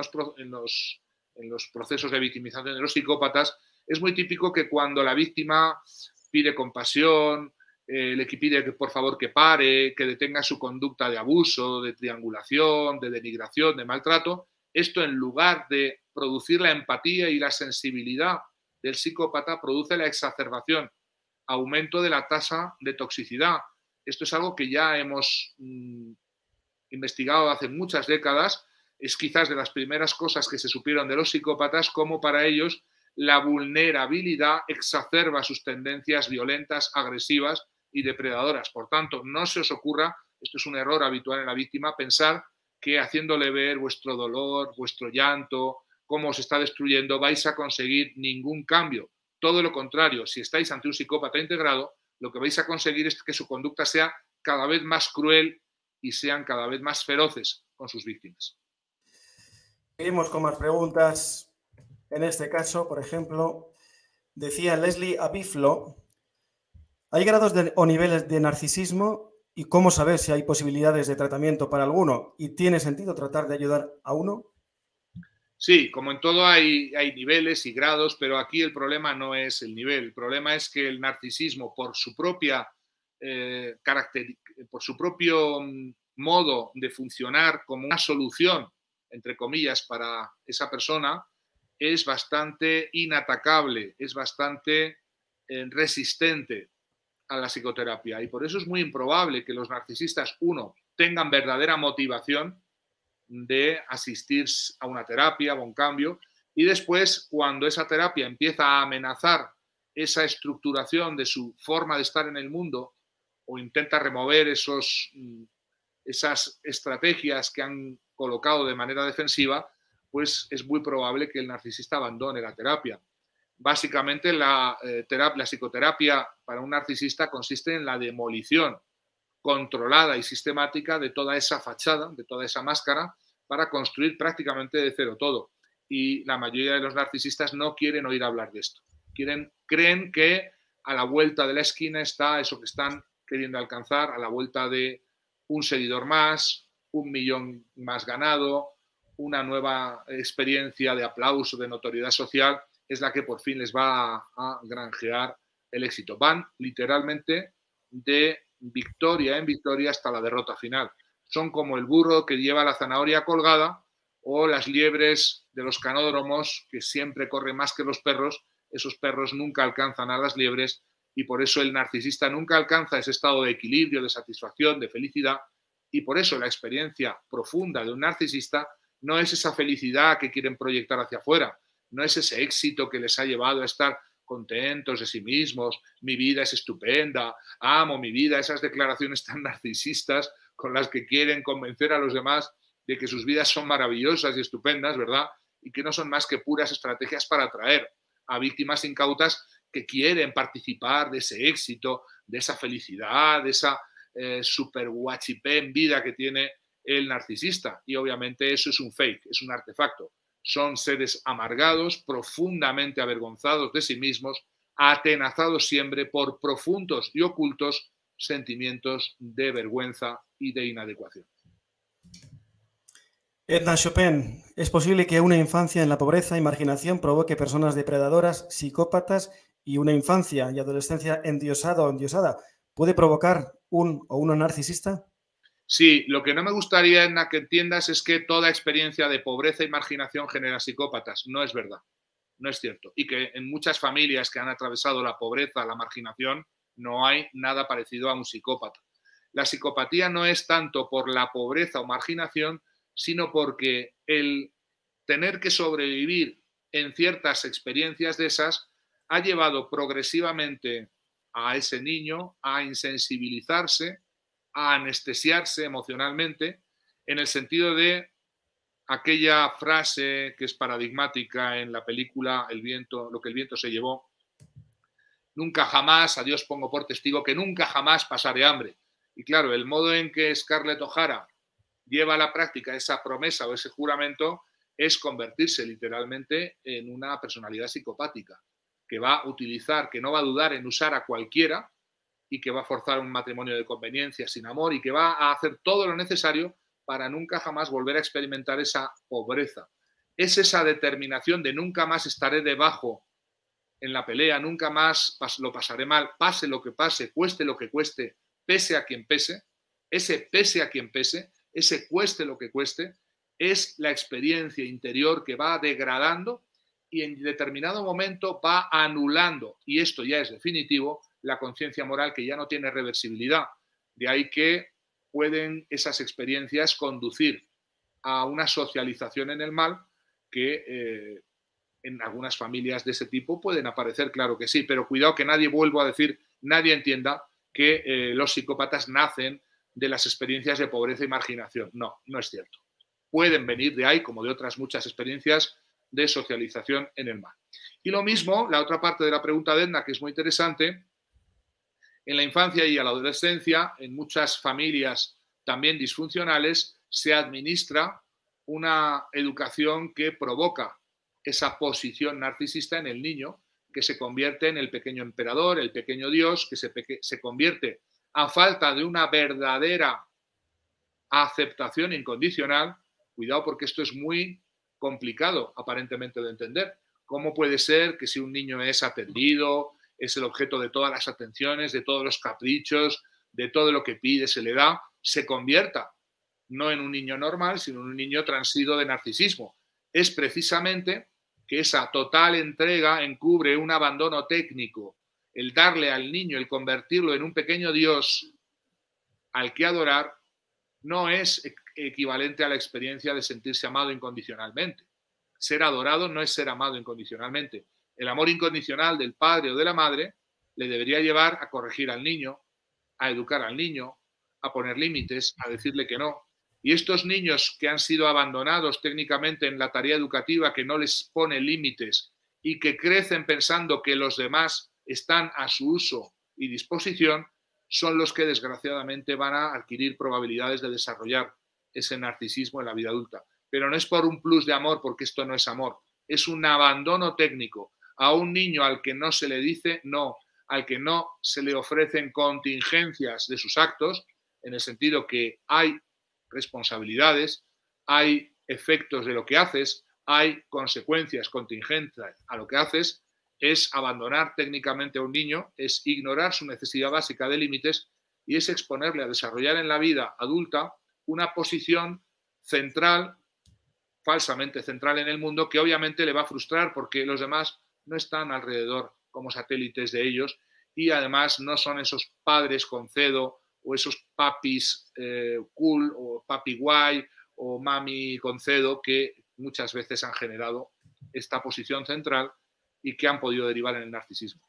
S1: los procesos de victimización de los psicópatas, es muy típico que cuando la víctima pide compasión, le pide que por favor que pare, que detenga su conducta de abuso, de triangulación, de denigración, de maltrato, esto en lugar de producir la empatía y la sensibilidad del psicópata, produce la exacerbación, aumento de la tasa de toxicidad. Esto es algo que ya hemos investigado hace muchas décadas, es quizás de las primeras cosas que se supieron de los psicópatas, como para ellos la vulnerabilidad exacerba sus tendencias violentas, agresivas y depredadoras. Por tanto, no se os ocurra, esto es un error habitual en la víctima, pensar que haciéndole ver vuestro dolor, vuestro llanto, cómo os está destruyendo, vais a conseguir ningún cambio. Todo lo contrario, si estáis ante un psicópata integrado, lo que vais a conseguir es que su conducta sea cada vez más cruel y sean cada vez más feroces con sus víctimas.
S2: Seguimos con más preguntas. En este caso, por ejemplo, decía Leslie Abiflo, ¿hay grados o niveles de narcisismo y cómo saber si hay posibilidades de tratamiento para alguno? ¿Y tiene sentido tratar de ayudar a uno?
S1: Sí, como en todo hay niveles y grados, pero aquí el problema no es el nivel. El problema es que el narcisismo, por su propia por su propio modo de funcionar como una solución, entre comillas, para esa persona, es bastante inatacable, es bastante resistente a la psicoterapia. Y por eso es muy improbable que los narcisistas, uno, tengan verdadera motivación de asistir a una terapia, a un cambio, y después, cuando esa terapia empieza a amenazar esa estructuración de su forma de estar en el mundo o intenta remover esas estrategias que han colocado de manera defensiva, pues es muy probable que el narcisista abandone la terapia. Básicamente, la psicoterapia para un narcisista consiste en la demolición controlada y sistemática de toda esa fachada, de toda esa máscara, para construir prácticamente de cero todo. Y la mayoría de los narcisistas no quieren oír hablar de esto. Creen que a la vuelta de la esquina está eso que están queriendo alcanzar, a la vuelta de un seguidor más, 1 millón más ganado, una nueva experiencia de aplauso, de notoriedad social, es la que por fin les va a granjear el éxito. Van literalmente de victoria en victoria hasta la derrota final. Son como el burro que lleva la zanahoria colgada o las liebres de los canódromos que siempre corren más que los perros. Esos perros nunca alcanzan a las liebres y por eso el narcisista nunca alcanza ese estado de equilibrio, de satisfacción, de felicidad, y por eso la experiencia profunda de un narcisista no es esa felicidad que quieren proyectar hacia afuera, no es ese éxito que les ha llevado a estar contentos de sí mismos, mi vida es estupenda, amo mi vida, esas declaraciones tan narcisistas con las que quieren convencer a los demás de que sus vidas son maravillosas y estupendas, ¿verdad? Y que no son más que puras estrategias para atraer a víctimas incautas que quieren participar de ese éxito, de esa felicidad, de esa super guachipé en vida que tiene el narcisista. Y obviamente eso es un fake, es un artefacto. Son seres amargados, profundamente avergonzados de sí mismos, atenazados siempre por profundos y ocultos sentimientos de vergüenza y de inadecuación.
S2: Edna Chopin, ¿es posible que una infancia en la pobreza y marginación provoque personas depredadoras, psicópatas, y una infancia y adolescencia endiosada o endiosada puede provocar un o una narcisista?
S1: Sí, lo que no me gustaría, Edna, que entiendas es que toda experiencia de pobreza y marginación genera psicópatas. No es verdad, no es cierto. Y que en muchas familias que han atravesado la pobreza, la marginación, no hay nada parecido a un psicópata. La psicopatía no es tanto por la pobreza o marginación, sino porque el tener que sobrevivir en ciertas experiencias de esas ha llevado progresivamente a ese niño a insensibilizarse, a anestesiarse emocionalmente, en el sentido de aquella frase que es paradigmática en la película El viento, lo que el viento se llevó: nunca jamás, a Dios pongo por testigo que nunca jamás pasaré hambre. Y claro, el modo en que Scarlett O'Hara lleva a la práctica esa promesa o ese juramento es convertirse literalmente en una personalidad psicopática, que va a utilizar, que no va a dudar en usar a cualquiera y que va a forzar un matrimonio de conveniencia sin amor y que va a hacer todo lo necesario para nunca jamás volver a experimentar esa pobreza. Es esa determinación de nunca más estaré debajo en la pelea, nunca más lo pasaré mal, pase lo que pase, cueste lo que cueste, pese a quien pese, ese pese a quien pese, ese cueste lo que cueste, es la experiencia interior que va degradando y en determinado momento va anulando, y esto ya es definitivo, la conciencia moral que ya no tiene reversibilidad. De ahí que pueden esas experiencias conducir a una socialización en el mal que en algunas familias de ese tipo pueden aparecer, claro que sí, pero cuidado que nadie, vuelvo a decir, nadie entienda que los psicópatas nacen de las experiencias de pobreza y marginación. No, no es cierto. Pueden venir de ahí, como de otras muchas experiencias de socialización en el mal. Y lo mismo, la otra parte de la pregunta de Edna, que es muy interesante, en la infancia y a la adolescencia, en muchas familias también disfuncionales, se administra una educación que provoca esa posición narcisista en el niño, que se convierte en el pequeño emperador, el pequeño Dios, que se convierte, a falta de una verdadera aceptación incondicional. Cuidado, porque esto es muy complicado aparentemente de entender. ¿Cómo puede ser que si un niño es atendido, es el objeto de todas las atenciones, de todos los caprichos, de todo lo que pide, se le da, se convierta no en un niño normal, sino en un niño transido de narcisismo? Es precisamente que esa total entrega encubre un abandono técnico, el darle al niño, el convertirlo en un pequeño Dios al que adorar, no es equivalente a la experiencia de sentirse amado incondicionalmente. Ser adorado no es ser amado incondicionalmente. El amor incondicional del padre o de la madre le debería llevar a corregir al niño, a educar al niño, a poner límites, a decirle que no. Y estos niños que han sido abandonados técnicamente en la tarea educativa, que no les pone límites y que crecen pensando que los demás están a su uso y disposición, son los que desgraciadamente van a adquirir probabilidades de desarrollar ese narcisismo en la vida adulta. Pero no es por un plus de amor, porque esto no es amor, es un abandono técnico a un niño al que no se le dice no, al que no se le ofrecen contingencias de sus actos, en el sentido que hay responsabilidades, hay efectos de lo que haces, hay consecuencias contingentes a lo que haces. Es abandonar técnicamente a un niño, es ignorar su necesidad básica de límites y es exponerle a desarrollar en la vida adulta una posición central, falsamente central en el mundo, que obviamente le va a frustrar porque los demás no están alrededor como satélites de ellos y además no son esos padres con cedo o esos papis cool o papi guay o mami con cedo que muchas veces han generado esta posición central y que han podido derivar en el narcisismo.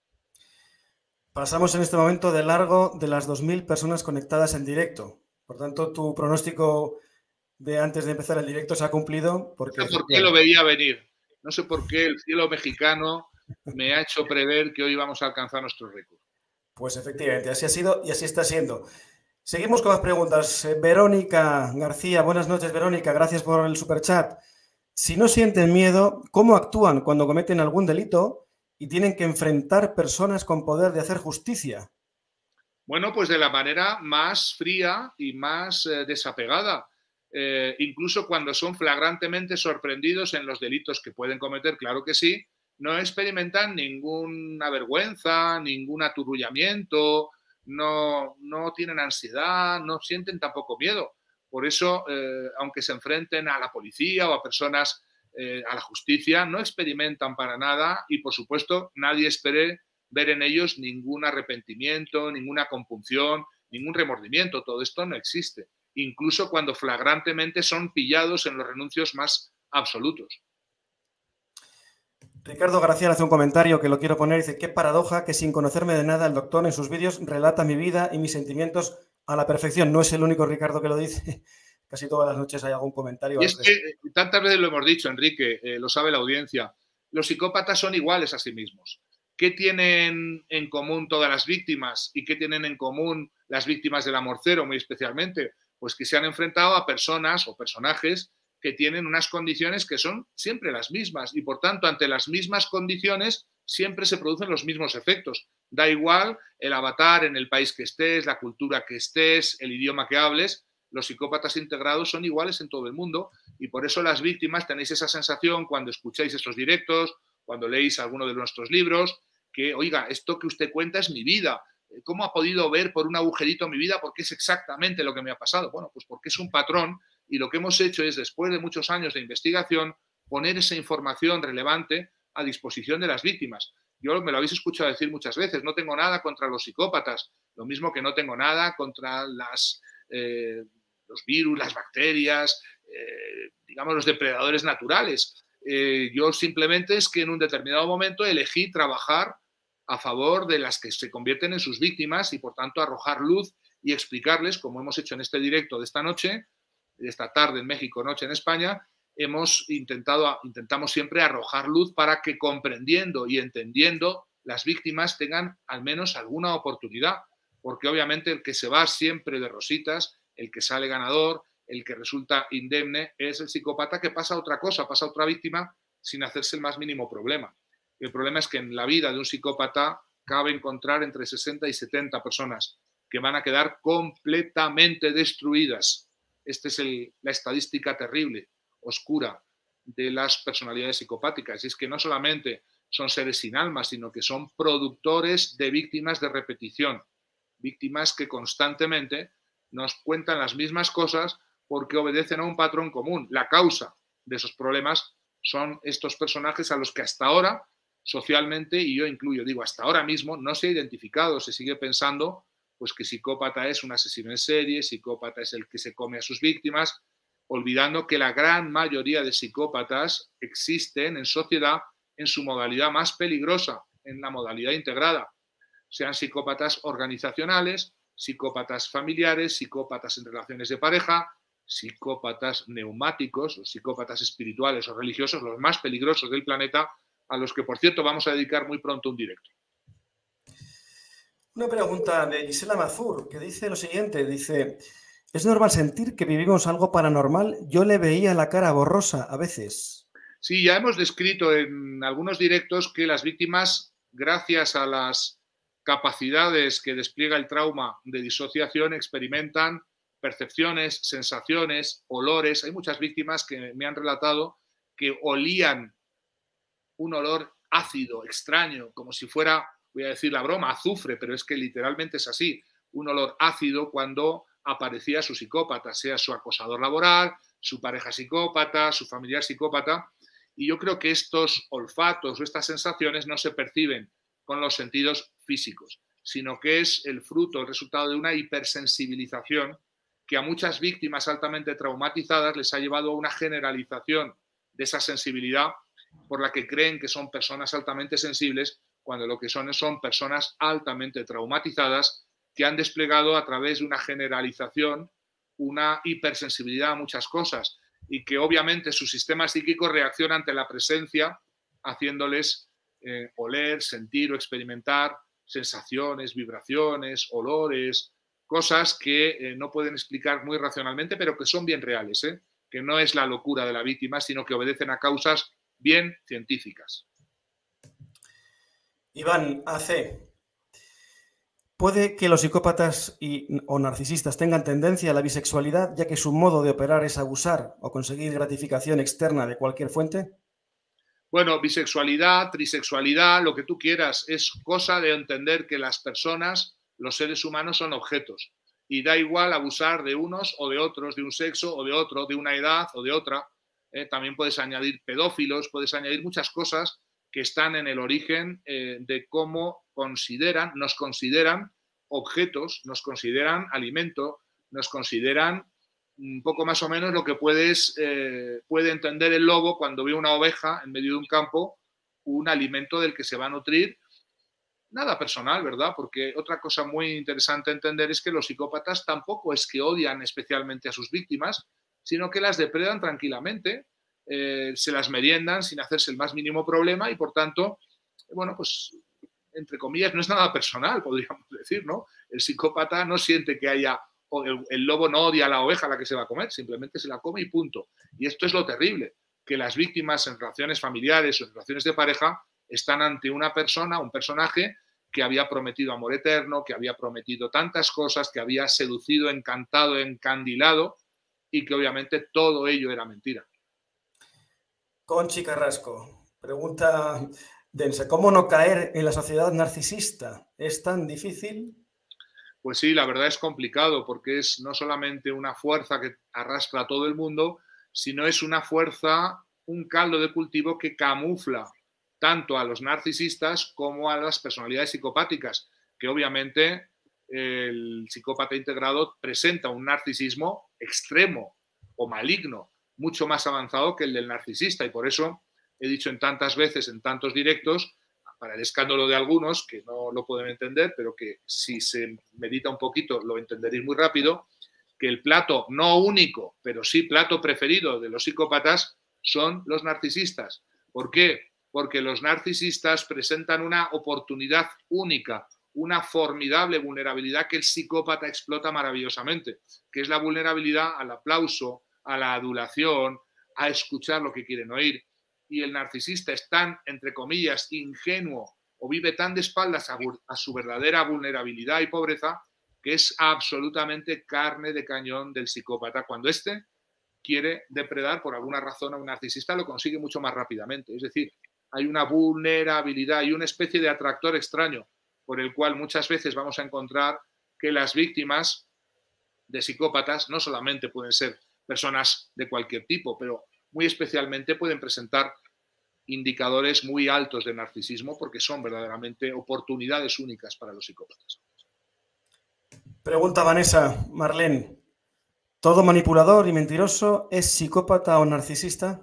S2: Pasamos en este momento de largo de las 2.000 personas conectadas en directo. Por tanto, tu pronóstico de antes de empezar el directo se ha cumplido. Porque
S1: no sé por qué lo veía venir. No sé por qué el cielo mexicano me ha hecho prever que hoy vamos a alcanzar nuestro récord.
S2: Pues efectivamente, así ha sido y así está siendo. Seguimos con las preguntas. Verónica García, buenas noches, Verónica. Gracias por el superchat. Si no sienten miedo, ¿cómo actúan cuando cometen algún delito y tienen que enfrentar personas con poder de hacer justicia?
S1: Bueno, pues de la manera más fría y más desapegada. Incluso cuando son flagrantemente sorprendidos en los delitos que pueden cometer, claro que sí, no experimentan ninguna vergüenza, ningún aturullamiento, no tienen ansiedad, no sienten tampoco miedo. Por eso, aunque se enfrenten a la policía o a personas, a la justicia, no experimentan para nada y, por supuesto, nadie espere ver en ellos ningún arrepentimiento, ninguna compunción, ningún remordimiento. Todo esto no existe, incluso cuando flagrantemente son pillados en los renuncios más absolutos.
S2: Ricardo García hace un comentario que lo quiero poner. Dice, qué paradoja que sin conocerme de nada el doctor en sus vídeos relata mi vida y mis sentimientos a la perfección. No es el único Ricardo que lo dice. Casi todas las noches hay algún comentario
S1: Y
S2: al
S1: es que
S2: respecto.
S1: tantas veces lo hemos dicho, Enrique, lo sabe la audiencia, los psicópatas son iguales a sí mismos. ¿Qué tienen en común todas las víctimas y qué tienen en común las víctimas del amor cero, muy especialmente? Pues que se han enfrentado a personas o personajes que tienen unas condiciones que son siempre las mismas y, por tanto, ante las mismas condiciones siempre se producen los mismos efectos. Da igual el avatar en el país que estés, la cultura que estés, el idioma que hables, los psicópatas integrados son iguales en todo el mundo y por eso las víctimas tenéis esa sensación cuando escucháis estos directos, cuando leéis alguno de nuestros libros, que, oiga, esto que usted cuenta es mi vida. ¿Cómo ha podido ver por un agujerito mi vida? Porque es exactamente lo que me ha pasado. Bueno, pues porque es un patrón y lo que hemos hecho es, después de muchos años de investigación, poner esa información relevante a disposición de las víctimas. Yo me lo habéis escuchado decir muchas veces, no tengo nada contra los psicópatas, lo mismo que no tengo nada contra los virus, las bacterias, digamos, los depredadores naturales. Yo simplemente es que en un determinado momento elegí trabajar a favor de las que se convierten en sus víctimas y, por tanto, arrojar luz y explicarles, como hemos hecho en este directo de esta noche, de esta tarde en México, noche en España, intentamos siempre arrojar luz para que, comprendiendo y entendiendo, las víctimas tengan al menos alguna oportunidad, porque obviamente el que se va siempre de rositas, el que sale ganador, el que resulta indemne, es el psicópata que pasa a otra cosa, pasa a otra víctima sin hacerse el más mínimo problema. El problema es que en la vida de un psicópata cabe encontrar entre 60 y 70 personas que van a quedar completamente destruidas. Esta es la estadística terrible, oscura, de las personalidades psicopáticas. Y es que no solamente son seres sin alma, sino que son productores de víctimas de repetición, víctimas que constantemente nos cuentan las mismas cosas porque obedecen a un patrón común. La causa de esos problemas son estos personajes a los que hasta ahora, socialmente, y yo incluyo, digo, hasta ahora mismo, no se ha identificado, se sigue pensando pues que psicópata es un asesino en serie, psicópata es el que se come a sus víctimas, olvidando que la gran mayoría de psicópatas existen en sociedad en su modalidad más peligrosa, en la modalidad integrada, sean psicópatas organizacionales, psicópatas familiares, psicópatas en relaciones de pareja, psicópatas neumáticos, o psicópatas espirituales o religiosos, los más peligrosos del planeta, a los que, por cierto, vamos a dedicar muy pronto un directo.
S2: Una pregunta de Gisela Mazur, que dice lo siguiente, dice, ¿es normal sentir que vivimos algo paranormal? Yo le veía la cara borrosa a veces.
S1: Sí, ya hemos descrito en algunos directos que las víctimas, gracias a las capacidades que despliega el trauma de disociación, experimentan percepciones, sensaciones, olores. Hay muchas víctimas que me han relatado que olían un olor ácido, extraño, como si fuera, voy a decir la broma, azufre, pero es que literalmente es así, un olor ácido cuando aparecía su psicópata, sea su acosador laboral, su pareja psicópata, su familiar psicópata. Y yo creo que estos olfatos o estas sensaciones no se perciben con los sentidos físicos, sino que es el fruto, el resultado de una hipersensibilización que a muchas víctimas altamente traumatizadas les ha llevado a una generalización de esa sensibilidad por la que creen que son personas altamente sensibles, cuando lo que son personas altamente traumatizadas que han desplegado a través de una generalización una hipersensibilidad a muchas cosas y que obviamente su sistema psíquico reacciona ante la presencia haciéndoles oler, sentir o experimentar sensaciones, vibraciones, olores, cosas que no pueden explicar muy racionalmente, pero que son bien reales. que no es la locura de la víctima, sino que obedecen a causas bien científicas.
S2: Iván, AC. ¿Puede que los psicópatas o narcisistas tengan tendencia a la bisexualidad, ya que su modo de operar es abusar o conseguir gratificación externa de cualquier fuente?
S1: Bueno, bisexualidad, trisexualidad, lo que tú quieras, es cosa de entender que las personas, los seres humanos, son objetos. Y da igual abusar de unos o de otros, de un sexo o de otro, de una edad o de otra. También puedes añadir pedófilos, puedes añadir muchas cosas que están en el origen de cómo nos consideran objetos, nos consideran alimento, nos consideran un poco más o menos lo que puede entender el lobo cuando ve una oveja en medio de un campo, un alimento del que se va a nutrir. Nada personal, ¿verdad? Porque otra cosa muy interesante a entender es que los psicópatas tampoco es que odian especialmente a sus víctimas, sino que las depredan tranquilamente, se las meriendan sin hacerse el más mínimo problema y, por tanto, bueno, pues, entre comillas, no es nada personal, podríamos decir, ¿no? El psicópata no siente que haya, o el lobo no odia a la oveja a la que se va a comer, simplemente se la come y punto. Y esto es lo terrible, que las víctimas en relaciones familiares o en relaciones de pareja están ante una persona, un personaje que había prometido amor eterno, que había prometido tantas cosas, que había seducido, encantado, encandilado y que obviamente todo ello era mentira.
S2: Conchi Carrasco, pregunta densa. ¿Cómo no caer en la sociedad narcisista? ¿Es tan difícil?
S1: Pues sí, la verdad es complicado porque es no solamente una fuerza que arrastra a todo el mundo, sino es una fuerza, un caldo de cultivo que camufla tanto a los narcisistas como a las personalidades psicopáticas, que obviamente el psicópata integrado presenta un narcisismo extremo o maligno, mucho más avanzado que el del narcisista. Y por eso he dicho en tantas veces, en tantos directos, para el escándalo de algunos que no lo pueden entender, pero que si se medita un poquito lo entenderéis muy rápido, que el plato no único, pero sí plato preferido de los psicópatas son los narcisistas. ¿Por qué? Porque los narcisistas presentan una oportunidad única, una formidable vulnerabilidad que el psicópata explota maravillosamente, que es la vulnerabilidad al aplauso, a la adulación, a escuchar lo que quieren oír. Y el narcisista es tan, entre comillas, ingenuo o vive tan de espaldas a su verdadera vulnerabilidad y pobreza que es absolutamente carne de cañón del psicópata. Cuando éste quiere depredar por alguna razón a un narcisista, lo consigue mucho más rápidamente. Es decir, hay una vulnerabilidad y una especie de atractor extraño por el cual muchas veces vamos a encontrar que las víctimas de psicópatas no solamente pueden ser personas de cualquier tipo, pero muy especialmente pueden presentar indicadores muy altos de narcisismo porque son verdaderamente oportunidades únicas para los psicópatas.
S2: Pregunta Vanessa Marlene. ¿Todo manipulador y mentiroso es psicópata o narcisista?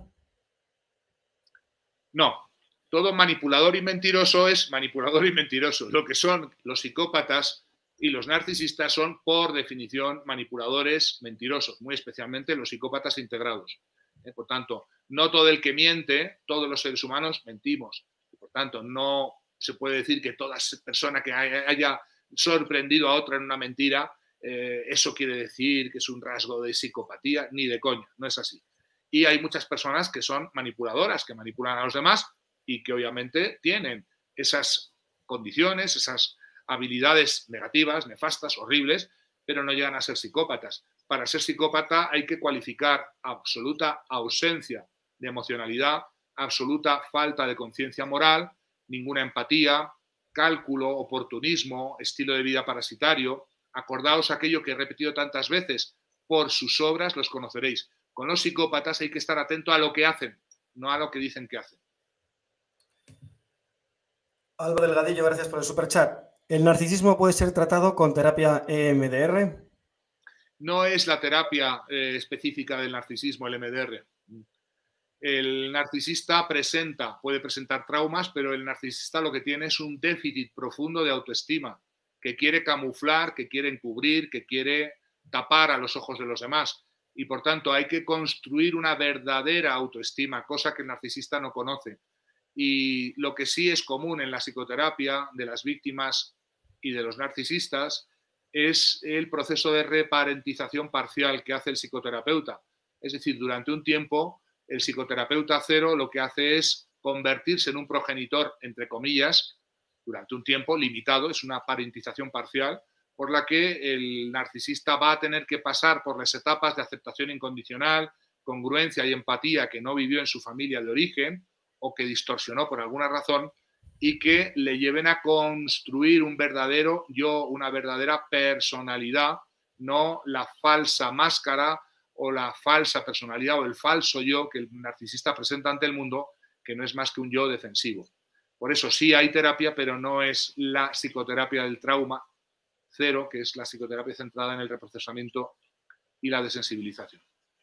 S1: No, todo manipulador y mentiroso es manipulador y mentiroso. Lo que son los psicópatas y los narcisistas son, por definición, manipuladores mentirosos, muy especialmente los psicópatas integrados. Por tanto, no todo el que miente, todos los seres humanos mentimos. Por tanto, no se puede decir que toda persona que haya sorprendido a otra en una mentira, eso quiere decir que es un rasgo de psicopatía, ni de coña, no es así. Y hay muchas personas que son manipuladoras, que manipulan a los demás y que obviamente tienen esas condiciones, esas habilidades negativas, nefastas, horribles, pero no llegan a ser psicópatas. Para ser psicópata hay que cualificar absoluta ausencia de emocionalidad, absoluta falta de conciencia moral, ninguna empatía, cálculo, oportunismo, estilo de vida parasitario. Acordaos aquello que he repetido tantas veces, por sus obras los conoceréis. Con los psicópatas hay que estar atento a lo que hacen, no a lo que dicen que hacen.
S2: Alba Delgadillo, gracias por el superchat. ¿El narcisismo puede ser tratado con terapia EMDR?
S1: No es la terapia específica del narcisismo, el EMDR. El narcisista puede presentar traumas, pero el narcisista lo que tiene es un déficit profundo de autoestima, que quiere camuflar, que quiere encubrir, que quiere tapar a los ojos de los demás. Y por tanto hay que construir una verdadera autoestima, cosa que el narcisista no conoce. Y lo que sí es común en la psicoterapia de las víctimas y de los narcisistas es el proceso de reparentización parcial que hace el psicoterapeuta. Es decir, durante un tiempo el psicoterapeuta cero lo que hace es convertirse en un progenitor, entre comillas, durante un tiempo limitado, es una parentización parcial, por la que el narcisista va a tener que pasar por las etapas de aceptación incondicional, congruencia y empatía que no vivió en su familia de origen o que distorsionó por alguna razón y que le lleven a construir un verdadero yo, una verdadera personalidad, no la falsa máscara o la falsa personalidad o el falso yo que el narcisista presenta ante el mundo, que no es más que un yo defensivo. Por eso sí hay terapia, pero no es la psicoterapia del trauma cero, que es la psicoterapia centrada en el reprocesamiento y la desensibilización.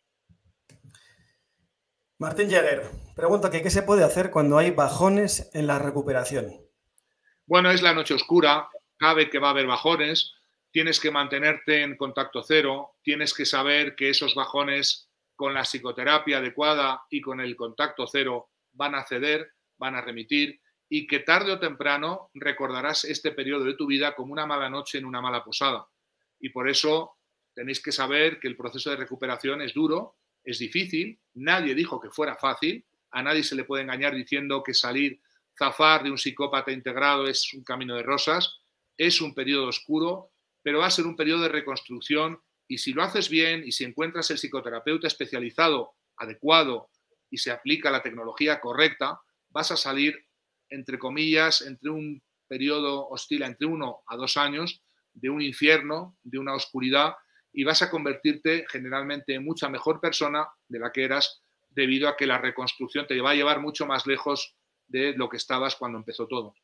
S2: Martín Jäger pregunta que qué se puede hacer cuando hay bajones en la recuperación.
S1: Bueno, es la noche oscura, cabe que va a haber bajones, tienes que mantenerte en contacto cero, tienes que saber que esos bajones con la psicoterapia adecuada y con el contacto cero van a ceder, van a remitir y que tarde o temprano recordarás este periodo de tu vida como una mala noche en una mala posada. Y por eso tenéis que saber que el proceso de recuperación es duro, es difícil, nadie dijo que fuera fácil, a nadie se le puede engañar diciendo que zafar de un psicópata integrado es un camino de rosas, es un periodo oscuro, pero va a ser un periodo de reconstrucción y si lo haces bien y si encuentras el psicoterapeuta especializado, adecuado y se aplica la tecnología correcta, vas a salir, entre comillas, entre un periodo hostil entre 1 a 2 años de un infierno, de una oscuridad y vas a convertirte generalmente en mucha mejor persona de la que eras debido a que la reconstrucción te va a llevar mucho más lejos de lo que estabas cuando empezó todo.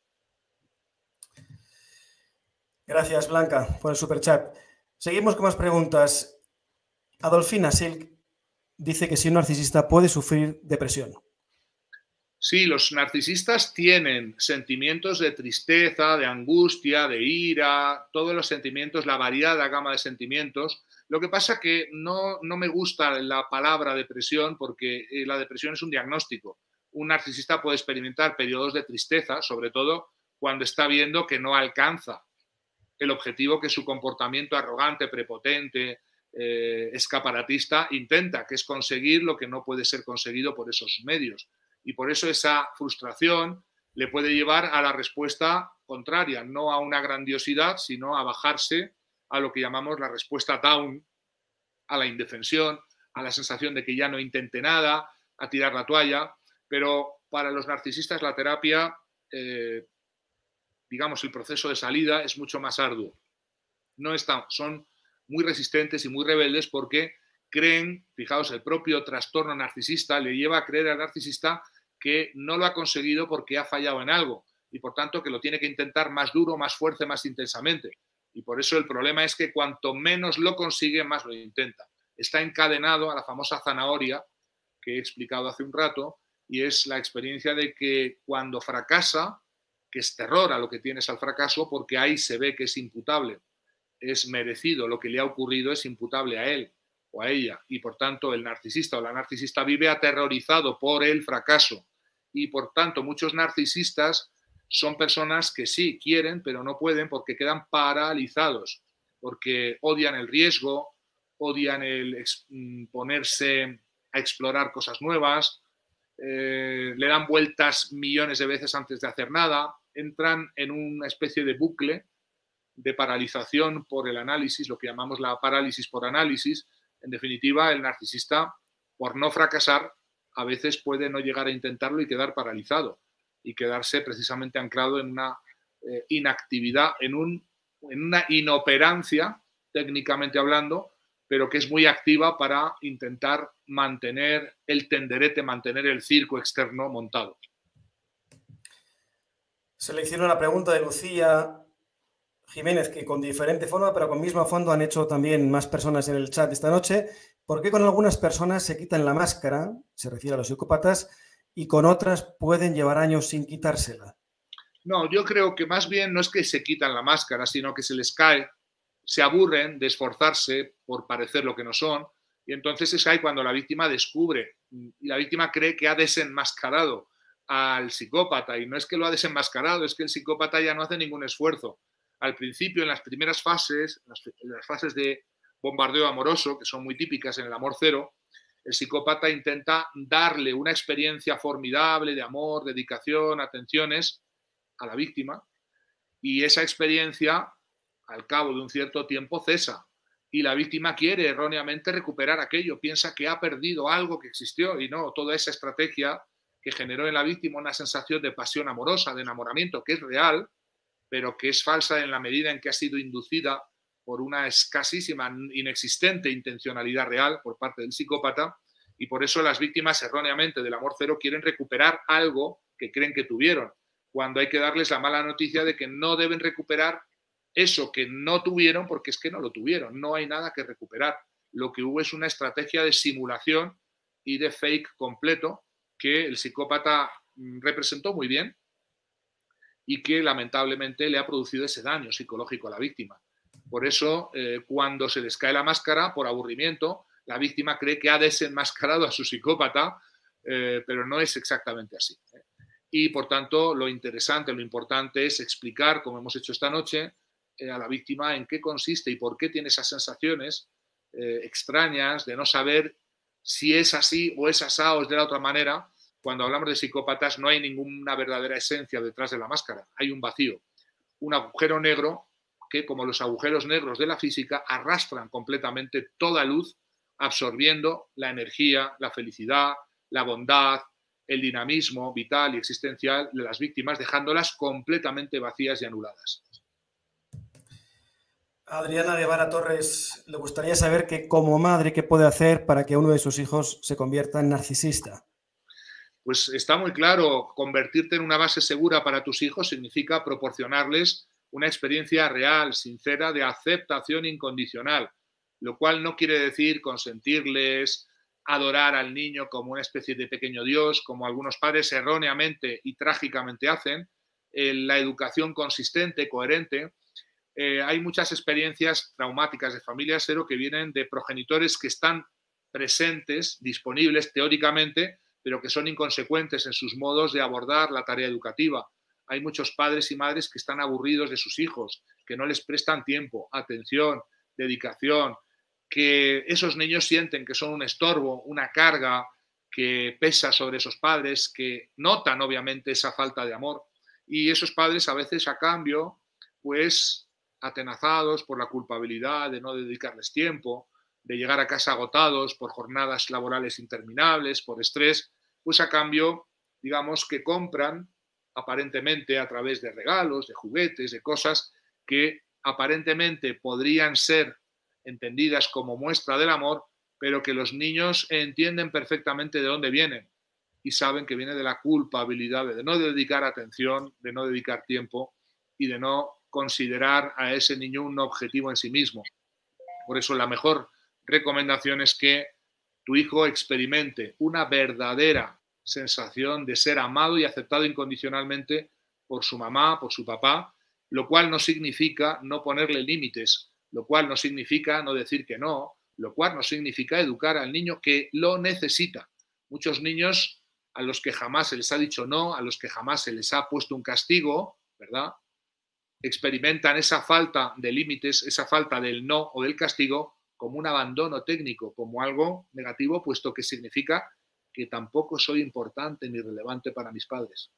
S2: Gracias, Blanca, por el superchat. Seguimos con más preguntas. Adolfina Silk dice que si un narcisista puede sufrir depresión.
S1: Sí, los narcisistas tienen sentimientos de tristeza, de angustia, de ira, todos los sentimientos, la variada gama de sentimientos. Lo que pasa que no me gusta la palabra depresión porque la depresión es un diagnóstico. Un narcisista puede experimentar periodos de tristeza, sobre todo cuando está viendo que no alcanza el objetivo que su comportamiento arrogante, prepotente, escaparatista intenta, que es conseguir lo que no puede ser conseguido por esos medios. Y por eso esa frustración le puede llevar a la respuesta contraria, no a una grandiosidad, sino a bajarse a lo que llamamos la respuesta down, a la indefensión, a la sensación de que ya no intente nada, a tirar la toalla. Pero para los narcisistas la terapia, digamos, el proceso de salida es mucho más arduo. Son muy resistentes y muy rebeldes porque creen, fijaos, el propio trastorno narcisista le lleva a creer al narcisista que no lo ha conseguido porque ha fallado en algo y por tanto que lo tiene que intentar más duro, más fuerte, más intensamente. Y por eso el problema es que cuanto menos lo consigue, más lo intenta. Está encadenado a la famosa zanahoria que he explicado hace un rato y es la experiencia de que cuando fracasa, que es terror a lo que tienes al fracaso porque ahí se ve que es imputable, es merecido, lo que le ha ocurrido es imputable a él o a ella y por tanto el narcisista o la narcisista vive aterrorizado por el fracaso y por tanto muchos narcisistas son personas que sí quieren pero no pueden porque quedan paralizados, porque odian el riesgo, odian el ponerse a explorar cosas nuevas, le dan vueltas millones de veces antes de hacer nada, entran en una especie de bucle de paralización por el análisis, lo que llamamos la parálisis por análisis. En definitiva, el narcisista, por no fracasar, a veces puede no llegar a intentarlo y quedar paralizado y quedarse precisamente anclado en una inactividad, en una inoperancia, técnicamente hablando, pero que es muy activa para intentar mantener el tenderete, mantener el circo externo montado.
S2: Selecciono la pregunta de Lucía Jiménez, que con diferente forma, pero con mismo fondo han hecho también más personas en el chat esta noche. ¿Por qué con algunas personas se quitan la máscara, se refiere a los psicópatas, y con otras pueden llevar años sin quitársela?
S1: No, yo creo que más bien no es que se quitan la máscara, sino que se les cae, se aburren de esforzarse por parecer lo que no son, y entonces es ahí cuando la víctima descubre, y la víctima cree que ha desenmascarado al psicópata, y no es que lo ha desenmascarado, es que el psicópata ya no hace ningún esfuerzo. Al principio, en las primeras fases, en las fases de bombardeo amoroso, que son muy típicas en el amor cero, El psicópata intenta darle una experiencia formidable de amor, dedicación, atenciones a la víctima, y esa experiencia, al cabo de un cierto tiempo, cesa. Y la víctima quiere erróneamente recuperar aquello, piensa que ha perdido algo que existió, y no, toda esa estrategia que generó en la víctima una sensación de pasión amorosa, de enamoramiento, que es real, pero que es falsa en la medida en que ha sido inducida por una escasísima, inexistente intencionalidad real por parte del psicópata, y por eso las víctimas erróneamente del amor cero quieren recuperar algo que creen que tuvieron, cuando hay que darles la mala noticia de que no deben recuperar eso que no tuvieron, porque es que no lo tuvieron, no hay nada que recuperar. Lo que hubo es una estrategia de simulación y de fake completo que el psicópata representó muy bien y que lamentablemente le ha producido ese daño psicológico a la víctima. Por eso, cuando se les cae la máscara, por aburrimiento, la víctima cree que ha desenmascarado a su psicópata, pero no es exactamente así. Y, por tanto, lo interesante, lo importante es explicar, como hemos hecho esta noche, a la víctima en qué consiste y por qué tiene esas sensaciones extrañas de no saber si es así o es asá o es de la otra manera. Cuando hablamos de psicópatas no hay ninguna verdadera esencia detrás de la máscara, hay un vacío, un agujero negro que, como los agujeros negros de la física, arrastran completamente toda luz, absorbiendo la energía, la felicidad, la bondad, el dinamismo vital y existencial de las víctimas, dejándolas completamente vacías y anuladas.
S2: A Adriana Guevara Torres le gustaría saber que, como madre, ¿qué puede hacer para que uno de sus hijos se convierta en narcisista?
S1: Pues está muy claro, convertirte en una base segura para tus hijos significa proporcionarles una experiencia real, sincera, de aceptación incondicional, lo cual no quiere decir consentirles, adorar al niño como una especie de pequeño Dios, como algunos padres erróneamente y trágicamente hacen, la educación consistente, coherente. Hay muchas experiencias traumáticas de familias cero que vienen de progenitores que están presentes, disponibles teóricamente, pero que son inconsecuentes en sus modos de abordar la tarea educativa. Hay muchos padres y madres que están aburridos de sus hijos, que no les prestan tiempo, atención, dedicación, que esos niños sienten que son un estorbo, una carga que pesa sobre esos padres, que notan obviamente esa falta de amor, y esos padres a veces a cambio, pues atenazados por la culpabilidad de no dedicarles tiempo, de llegar a casa agotados por jornadas laborales interminables, por estrés, pues a cambio, digamos que compran aparentemente a través de regalos, de juguetes, de cosas que aparentemente podrían ser entendidas como muestra del amor, pero que los niños entienden perfectamente de dónde vienen y saben que viene de la culpabilidad de no dedicar atención, de no dedicar tiempo y de no considerar a ese niño un objetivo en sí mismo. Por eso la mejor recomendación es que tu hijo experimente una verdadera sensación de ser amado y aceptado incondicionalmente por su mamá, por su papá, lo cual no significa no ponerle límites, lo cual no significa no decir que no, lo cual no significa educar al niño que lo necesita. Muchos niños a los que jamás se les ha dicho no, a los que jamás se les ha puesto un castigo, ¿verdad?, experimentan esa falta de límites, esa falta del no o del castigo como un abandono técnico, como algo negativo, puesto que significa que tampoco soy importante ni relevante para mis padres.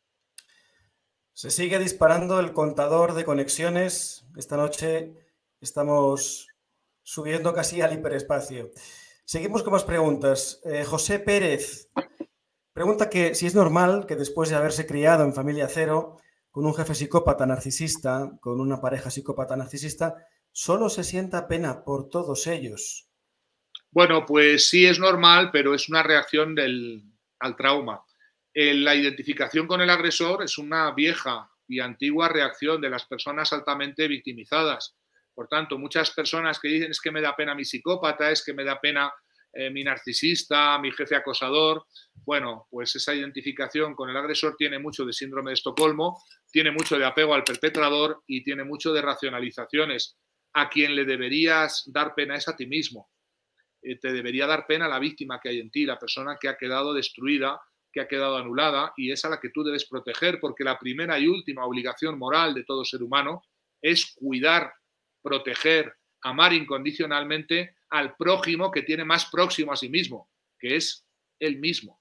S2: Se sigue disparando el contador de conexiones. Esta noche estamos subiendo casi al hiperespacio. Seguimos con más preguntas. José Pérez pregunta que si es normal que después de haberse criado en familia cero, con un jefe psicópata narcisista, con una pareja psicópata narcisista, solo se sienta pena por todos ellos.
S1: Bueno, pues sí es normal, pero es una reacción al trauma. La identificación con el agresor es una vieja y antigua reacción de las personas altamente victimizadas. Por tanto, muchas personas que dicen es que me da pena mi psicópata, es que me da pena mi narcisista, mi jefe acosador. Bueno, pues esa identificación con el agresor tiene mucho de síndrome de Estocolmo, tiene mucho de apego al perpetrador y tiene mucho de racionalizaciones. A quien le deberías dar pena es a ti mismo. Te debería dar pena la víctima que hay en ti, la persona que ha quedado destruida, que ha quedado anulada, y es a la que tú debes proteger, porque la primera y última obligación moral de todo ser humano es cuidar, proteger, amar incondicionalmente al prójimo que tiene más próximo a sí mismo. que es él mismo.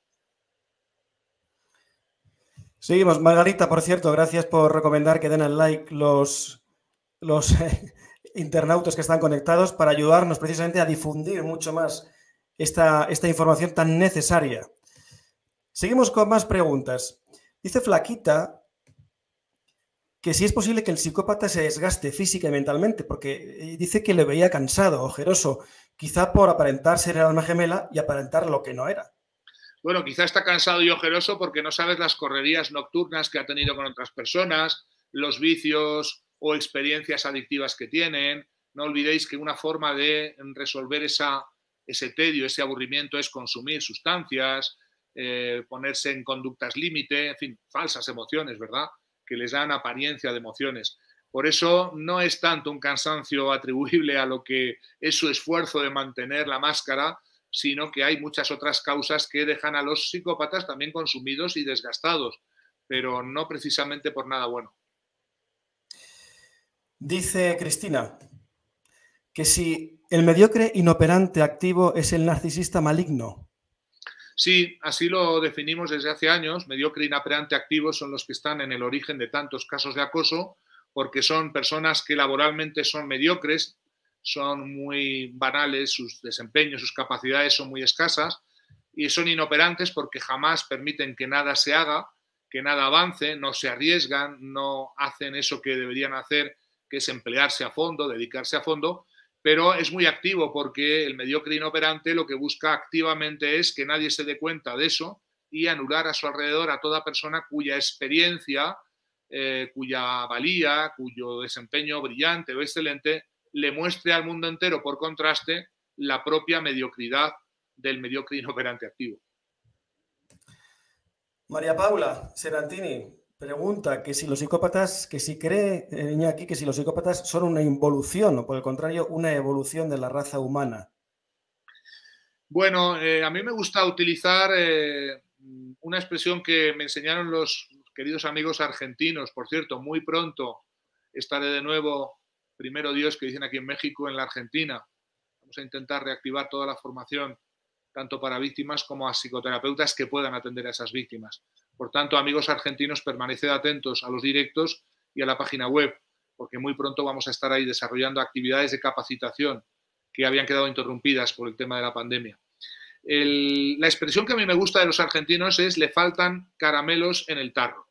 S2: Seguimos. Margarita, por cierto, gracias por recomendar que den al like los internautas que están conectados para ayudarnos precisamente a difundir mucho más esta información tan necesaria. Seguimos con más preguntas. Dice Flaquita que si es posible que el psicópata se desgaste física y mentalmente, porque dice que le veía cansado, ojeroso, quizá por aparentar ser el alma gemela y aparentar lo que no era.
S1: Bueno, quizá está cansado y ojeroso porque no sabes las correrías nocturnas que ha tenido con otras personas, los vicios o experiencias adictivas que tienen. No olvidéis que una forma de resolver ese tedio, ese aburrimiento es consumir sustancias, ponerse en conductas límite, en fin, falsas emociones, ¿verdad?, que les dan apariencia de emociones. Por eso no es tanto un cansancio atribuible a lo que es su esfuerzo de mantener la máscara, sino que hay muchas otras causas que dejan a los psicópatas también consumidos y desgastados, pero no precisamente por nada bueno.
S2: Dice Cristina que si el mediocre inoperante activo es el narcisista maligno.
S1: Sí, así lo definimos desde hace años. Mediocre inoperante activo son los que están en el origen de tantos casos de acoso, porque son personas que laboralmente son mediocres, son muy banales, sus desempeños, sus capacidades son muy escasas y son inoperantes porque jamás permiten que nada se haga, que nada avance, no se arriesgan, no hacen eso que deberían hacer, que es emplearse a fondo, dedicarse a fondo, pero es muy activo porque el mediocre inoperante lo que busca activamente es que nadie se dé cuenta de eso y anular a su alrededor a toda persona cuya experiencia, cuya valía, cuyo desempeño brillante o excelente le muestre al mundo entero, por contraste, la propia mediocridad del mediocre inoperante activo.
S2: María Paula Serantini pregunta que si los psicópatas, que si cree Iñaki que si los psicópatas son una involución o por el contrario una evolución de la raza humana.
S1: Bueno, a mí me gusta utilizar una expresión que me enseñaron los queridos amigos argentinos. Por cierto, muy pronto estaré de nuevo, primero Dios, que dicen aquí en México, en la Argentina. Vamos a intentar reactivar toda la formación, tanto para víctimas como a psicoterapeutas que puedan atender a esas víctimas. Por tanto, amigos argentinos, permaneced atentos a los directos y a la página web, porque muy pronto vamos a estar ahí desarrollando actividades de capacitación que habían quedado interrumpidas por el tema de la pandemia. La expresión que a mí me gusta de los argentinos es le faltan caramelos en el tarro.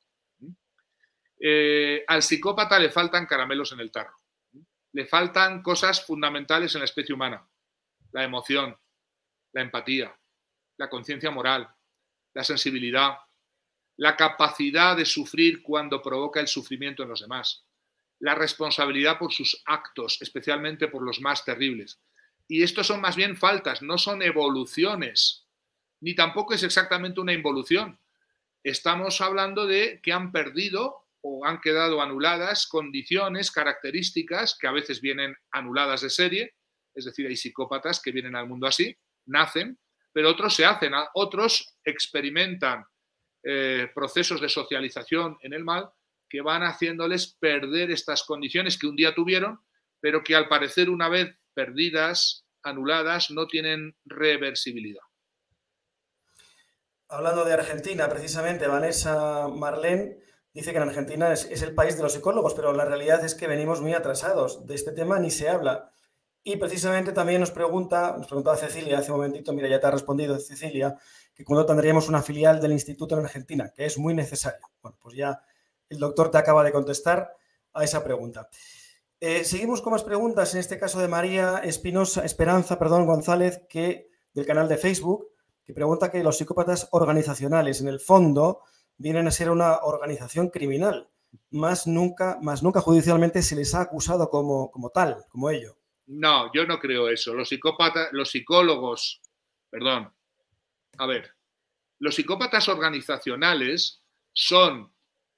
S1: Al psicópata le faltan caramelos en el tarro. Le faltan cosas fundamentales en la especie humana. La emoción, la empatía, la conciencia moral, la sensibilidad, la capacidad de sufrir cuando provoca el sufrimiento en los demás, la responsabilidad por sus actos, especialmente por los más terribles. Y estos son más bien faltas, no son evoluciones, ni tampoco es exactamente una involución. Estamos hablando de que han perdido o han quedado anuladas condiciones, características que a veces vienen anuladas de serie, es decir, hay psicópatas que vienen al mundo así, nacen, pero otros se hacen, otros experimentan procesos de socialización en el mal que van haciéndoles perder estas condiciones que un día tuvieron, pero que al parecer una vez perdidas, anuladas, no tienen reversibilidad.
S2: Hablando de Argentina, precisamente, Vanessa Marlén dice que en Argentina es el país de los psicólogos, pero la realidad es que venimos muy atrasados. De este tema ni se habla. Y precisamente también nos preguntaba Cecilia hace un momentito, mira, ya te ha respondido Cecilia, que cuándo tendríamos una filial del instituto en Argentina, que es muy necesario. Bueno, pues ya el doctor te acaba de contestar a esa pregunta. Seguimos con más preguntas, en este caso de María Esperanza González, que del canal de Facebook, que pregunta que los psicópatas organizacionales, en el fondo, vienen a ser una organización criminal, más nunca judicialmente se les ha acusado como tal, como ello.
S1: No, yo no creo eso. Los psicólogos organizacionales son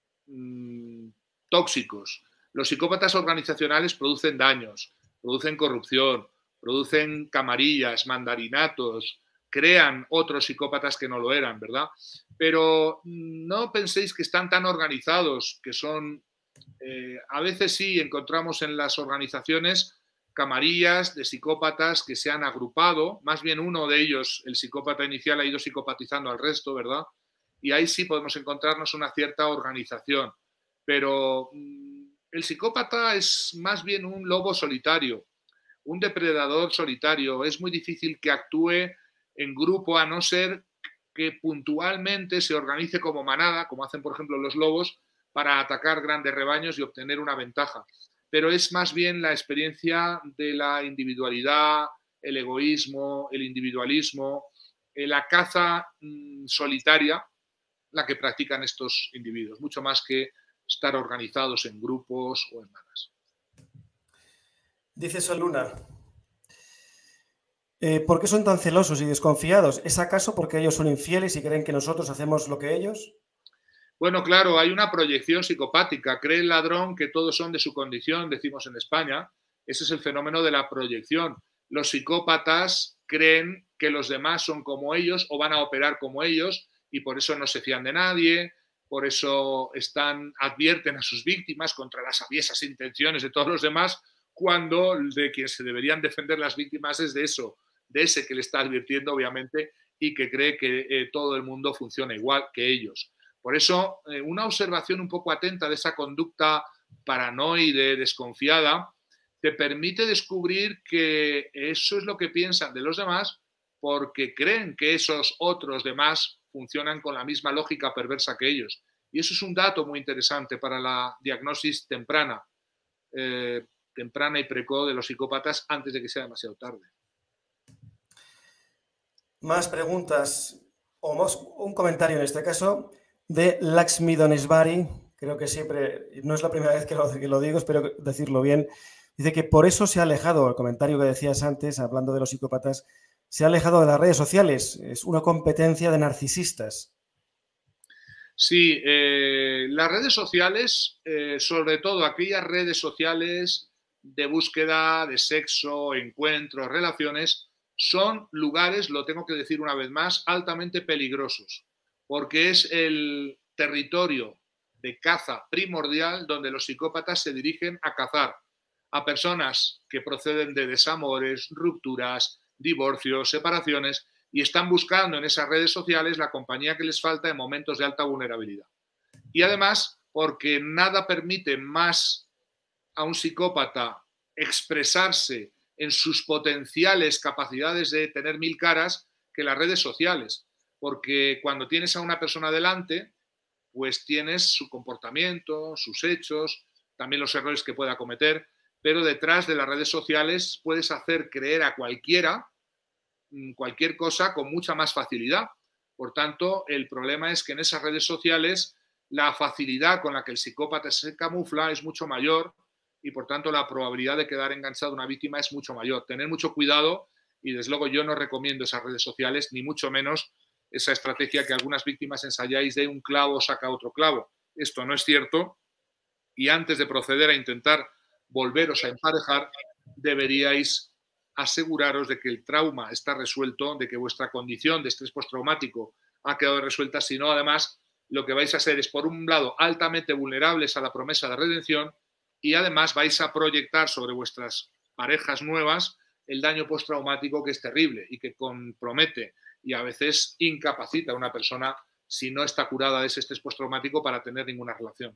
S1: tóxicos. Los psicópatas organizacionales producen daños, producen corrupción, producen camarillas, mandarinatos, crean otros psicópatas que no lo eran, ¿verdad? Pero no penséis que están tan organizados, que son... a veces sí encontramos en las organizaciones camarillas de psicópatas que se han agrupado, más bien uno de ellos, el psicópata inicial, ha ido psicopatizando al resto, ¿verdad? Y ahí sí podemos encontrarnos una cierta organización. Pero el psicópata es más bien un lobo solitario, un depredador solitario. Es muy difícil que actúe en grupo, a no ser que puntualmente se organice como manada, como hacen, por ejemplo, los lobos, para atacar grandes rebaños y obtener una ventaja. Pero es más bien la experiencia de la individualidad, el egoísmo, el individualismo, la caza solitaria, la que practican estos individuos, mucho más que estar organizados en grupos o en manas.
S2: Dice Soluna, ¿por qué son tan celosos y desconfiados? ¿Es acaso porque ellos son infieles y creen que nosotros hacemos lo que ellos?
S1: Bueno, claro, hay una proyección psicopática. Cree el ladrón que todos son de su condición, decimos en España. Ese es el fenómeno de la proyección. Los psicópatas creen que los demás son como ellos o van a operar como ellos y por eso no se fían de nadie, por eso advierten a sus víctimas contra las aviesas intenciones de todos los demás, cuando de quien se deberían defender las víctimas es de ese que le está advirtiendo, obviamente, y que cree que todo el mundo funciona igual que ellos. Por eso, una observación un poco atenta de esa conducta paranoide, desconfiada, te permite descubrir que eso es lo que piensan de los demás porque creen que esos otros demás funcionan con la misma lógica perversa que ellos. Y eso es un dato muy interesante para la diagnosis temprana y precoz de los psicópatas antes de que sea demasiado tarde.
S2: Más preguntas, o más, un comentario en este caso, de Laxmi Donesvari, creo que siempre, no es la primera vez que lo digo, espero decirlo bien, dice que por eso se ha alejado, el comentario que decías antes, hablando de los psicópatas, se ha alejado de las redes sociales, es una competencia de narcisistas.
S1: Sí, las redes sociales, sobre todo aquellas redes sociales de búsqueda, de sexo, encuentros, relaciones, son lugares, lo tengo que decir una vez más, altamente peligrosos, porque es el territorio de caza primordial donde los psicópatas se dirigen a cazar a personas que proceden de desamores, rupturas, divorcios, separaciones, y están buscando en esas redes sociales la compañía que les falta en momentos de alta vulnerabilidad. Y además, porque nada permite más a un psicópata expresarse en sus potenciales capacidades de tener mil caras que las redes sociales. Porque cuando tienes a una persona delante, pues tienes su comportamiento, sus hechos, también los errores que pueda cometer, pero detrás de las redes sociales puedes hacer creer a cualquiera cualquier cosa con mucha más facilidad. Por tanto, el problema es que en esas redes sociales la facilidad con la que el psicópata se camufla es mucho mayor y por tanto la probabilidad de quedar enganchado a una víctima es mucho mayor. Tener mucho cuidado y desde luego yo no recomiendo esas redes sociales, ni mucho menos esa estrategia que algunas víctimas ensayáis de un clavo saca otro clavo. Esto no es cierto y antes de proceder a intentar volveros a emparejar deberíais aseguraros de que el trauma está resuelto, de que vuestra condición de estrés postraumático ha quedado resuelta, sino además lo que vais a ser es, por un lado, altamente vulnerables a la promesa de redención y además vais a proyectar sobre vuestras parejas nuevas el daño postraumático que es terrible y que compromete y a veces incapacita a una persona si no está curada de ese estrés postraumático para tener ninguna relación.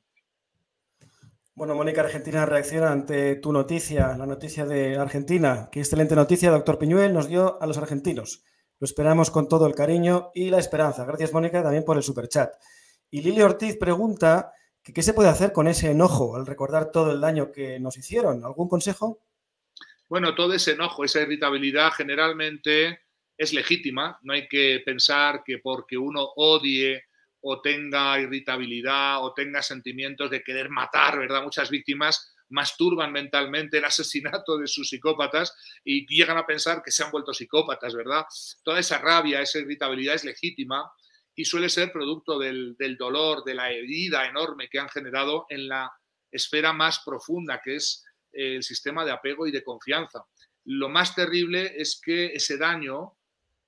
S2: Bueno, Mónica Argentina reacciona ante tu noticia, la noticia de Argentina. Qué excelente noticia, doctor Piñuel, nos dio a los argentinos. Lo esperamos con todo el cariño y la esperanza. Gracias, Mónica, también por el superchat. Y Lili Ortiz pregunta que qué se puede hacer con ese enojo al recordar todo el daño que nos hicieron. ¿Algún consejo?
S1: Bueno, todo ese enojo, esa irritabilidad generalmente es legítima. No hay que pensar que porque uno odie o tenga irritabilidad o tenga sentimientos de querer matar, ¿verdad? Muchas víctimas masturban mentalmente el asesinato de sus psicópatas y llegan a pensar que se han vuelto psicópatas, ¿verdad? Toda esa rabia, esa irritabilidad es legítima y suele ser producto del dolor, de la herida enorme que han generado en la esfera más profunda, que es el sistema de apego y de confianza. Lo más terrible es que ese daño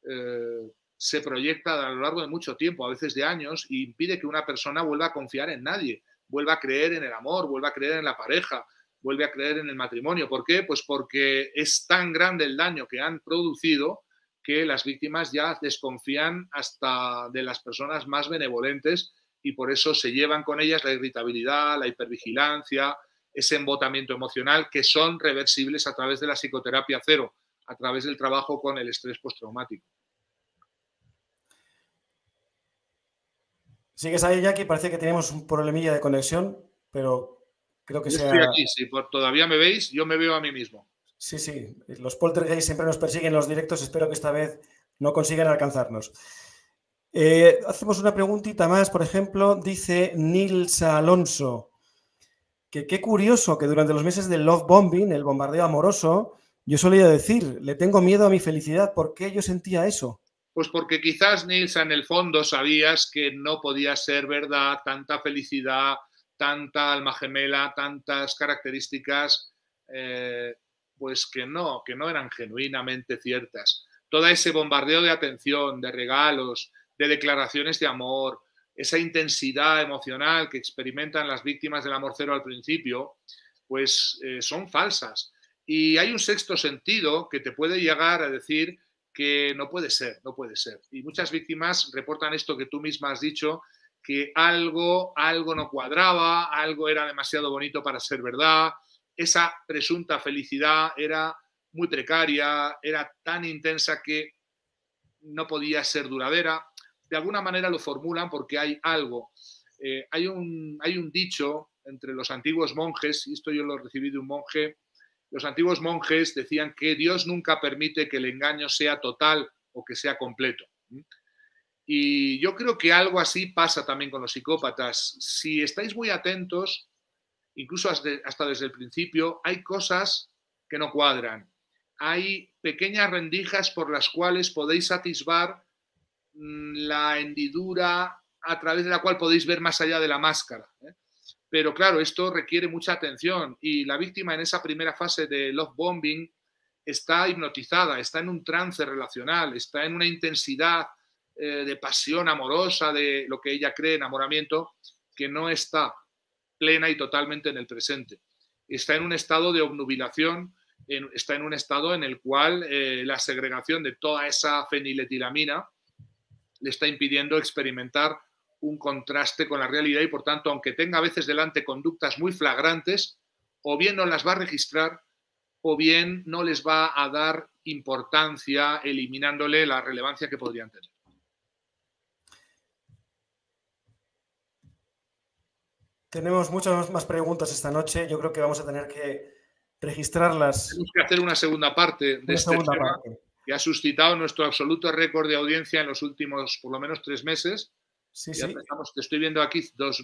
S1: se proyecta a lo largo de mucho tiempo, a veces de años, y impide que una persona vuelva a confiar en nadie, vuelva a creer en el amor, vuelva a creer en la pareja, vuelve a creer en el matrimonio. ¿Por qué? Pues porque es tan grande el daño que han producido que las víctimas ya desconfían hasta de las personas más benevolentes y por eso se llevan con ellas la irritabilidad, la hipervigilancia, ese embotamiento emocional, que son reversibles a través de la psicoterapia cero, a través del trabajo con el estrés postraumático.
S2: ¿Sigues ahí, Jackie? Parece que tenemos un problemilla de conexión, pero creo que
S1: Yo
S2: sea...
S1: estoy aquí, si todavía me veis, yo me veo a mí mismo.
S2: Sí, sí, los poltergeist siempre nos persiguen en los directos, espero que esta vez no consigan alcanzarnos. Hacemos una preguntita más, por ejemplo, dice Nils Alonso, que qué curioso que durante los meses del love bombing, el bombardeo amoroso, yo solía decir, le tengo miedo a mi felicidad, ¿por qué yo sentía eso?
S1: Pues porque quizás, Nils, en el fondo sabías que no podía ser verdad tanta felicidad, tanta alma gemela, tantas características, pues que no eran genuinamente ciertas. Todo ese bombardeo de atención, de regalos, de declaraciones de amor, esa intensidad emocional que experimentan las víctimas del amor cero al principio, pues son falsas. Y hay un sexto sentido que te puede llegar a decir que no puede ser, no puede ser. Y muchas víctimas reportan esto que tú misma has dicho, que algo no cuadraba, algo era demasiado bonito para ser verdad, esa presunta felicidad era muy precaria, era tan intensa que no podía ser duradera. De alguna manera lo formulan porque hay algo. Hay un dicho entre los antiguos monjes, y esto yo lo recibí de un monje. Los antiguos monjes decían que Dios nunca permite que el engaño sea total o que sea completo. Y yo creo que algo así pasa también con los psicópatas. Si estáis muy atentos, incluso hasta desde el principio, hay cosas que no cuadran. Hay pequeñas rendijas por las cuales podéis atisbar la hendidura a través de la cual podéis ver más allá de la máscara. Pero claro, esto requiere mucha atención y la víctima en esa primera fase de love bombing está hipnotizada, está en un trance relacional, está en una intensidad de pasión amorosa, de lo que ella cree enamoramiento, que no está plena y totalmente en el presente. Está en un estado de obnubilación, está en un estado en el cual la segregación de toda esa feniletilamina le está impidiendo experimentar un contraste con la realidad y, por tanto, aunque tenga a veces delante conductas muy flagrantes, o bien no las va a registrar o bien no les va a dar importancia, eliminándole la relevancia que podrían tener.
S2: Tenemos muchas más preguntas esta noche. Yo creo que vamos a tener que registrarlas.
S1: Tenemos que hacer una segunda parte de este tema que ha suscitado nuestro absoluto récord de audiencia en los últimos, por lo menos, 3 meses.
S2: Sí,
S1: ya
S2: sí.
S1: te estoy viendo aquí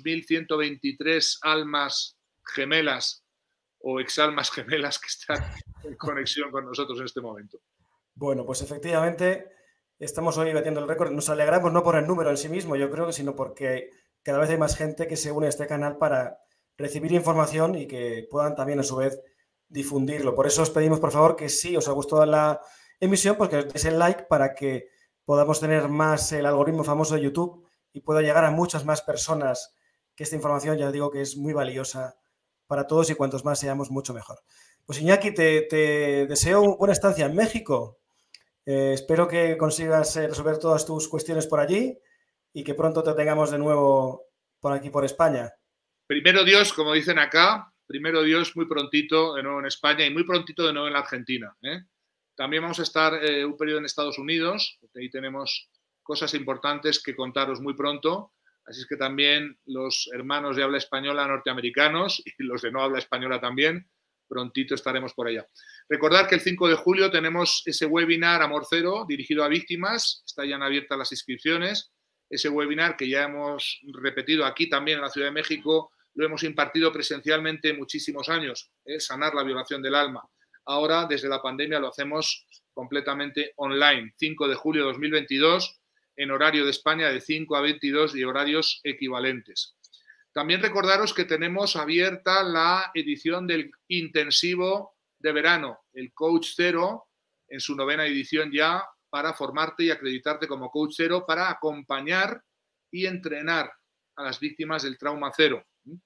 S1: 2.123 almas gemelas o exalmas gemelas que están en conexión con nosotros en este momento.
S2: Bueno, pues efectivamente estamos hoy batiendo el récord. Nos alegramos no por el número en sí mismo, yo creo, sino porque cada vez hay más gente que se une a este canal para recibir información y que puedan también a su vez difundirlo. Por eso os pedimos, por favor, que si os ha gustado la emisión, pues que os deis el like para que podamos tener más el algoritmo famoso de YouTube y pueda llegar a muchas más personas, que esta información ya digo que es muy valiosa para todos y cuantos más seamos, mucho mejor. Pues Iñaki, te deseo buena estancia en México. Espero que consigas resolver todas tus cuestiones por allí y que pronto te tengamos de nuevo por aquí, por España.
S1: Primero Dios, como dicen acá, primero Dios muy prontito de nuevo en España y muy prontito de nuevo en la Argentina. También vamos a estar un periodo en Estados Unidos, porque ahí tenemos cosas importantes que contaros muy pronto. Así es que también los hermanos de habla española norteamericanos y los de no habla española también, prontito estaremos por allá. Recordad que el 5 de julio tenemos ese webinar Amor Cero dirigido a víctimas, está ya abiertas las inscripciones. Ese webinar que ya hemos repetido aquí también en la Ciudad de México, lo hemos impartido presencialmente muchísimos años, sanar la violación del alma. Ahora, desde la pandemia, lo hacemos completamente online. 5 de julio de 2022, en horario de España de 5 a 22 y horarios equivalentes. También recordaros que tenemos abierta la edición del intensivo de verano, el Coach Cero, en su 9ª edición ya, para formarte y acreditarte como Coach Cero, para acompañar y entrenar a las víctimas del trauma cero.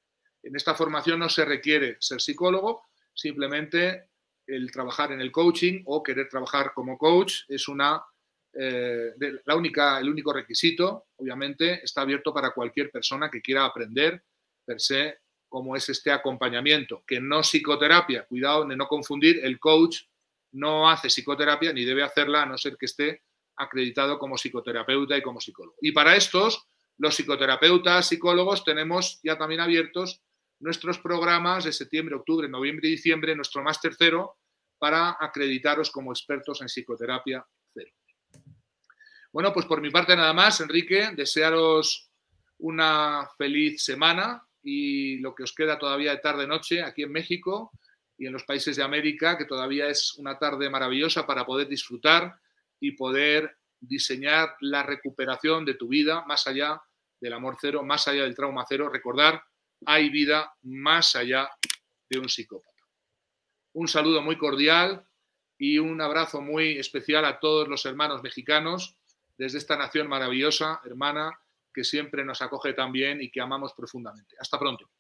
S1: En esta formación no se requiere ser psicólogo, simplemente el trabajar en el coaching o querer trabajar como coach es el único requisito. Obviamente está abierto para cualquier persona que quiera aprender per se cómo es este acompañamiento, que no psicoterapia. Cuidado de no confundir, el coach no hace psicoterapia ni debe hacerla a no ser que esté acreditado como psicoterapeuta y como psicólogo. Y para estos, los psicoterapeutas, psicólogos, tenemos ya también abiertos nuestros programas de septiembre, octubre, noviembre y diciembre, nuestro máster 0, para acreditaros como expertos en psicoterapia 0. Bueno, pues por mi parte nada más, Enrique, desearos una feliz semana y lo que os queda todavía de tarde-noche aquí en México y en los países de América, que todavía es una tarde maravillosa para poder disfrutar y poder diseñar la recuperación de tu vida más allá del amor cero, más allá del trauma cero. Recordar, hay vida más allá de un psicópata. Un saludo muy cordial y un abrazo muy especial a todos los hermanos mexicanos desde esta nación maravillosa, hermana, que siempre nos acoge tan bien y que amamos profundamente. Hasta pronto.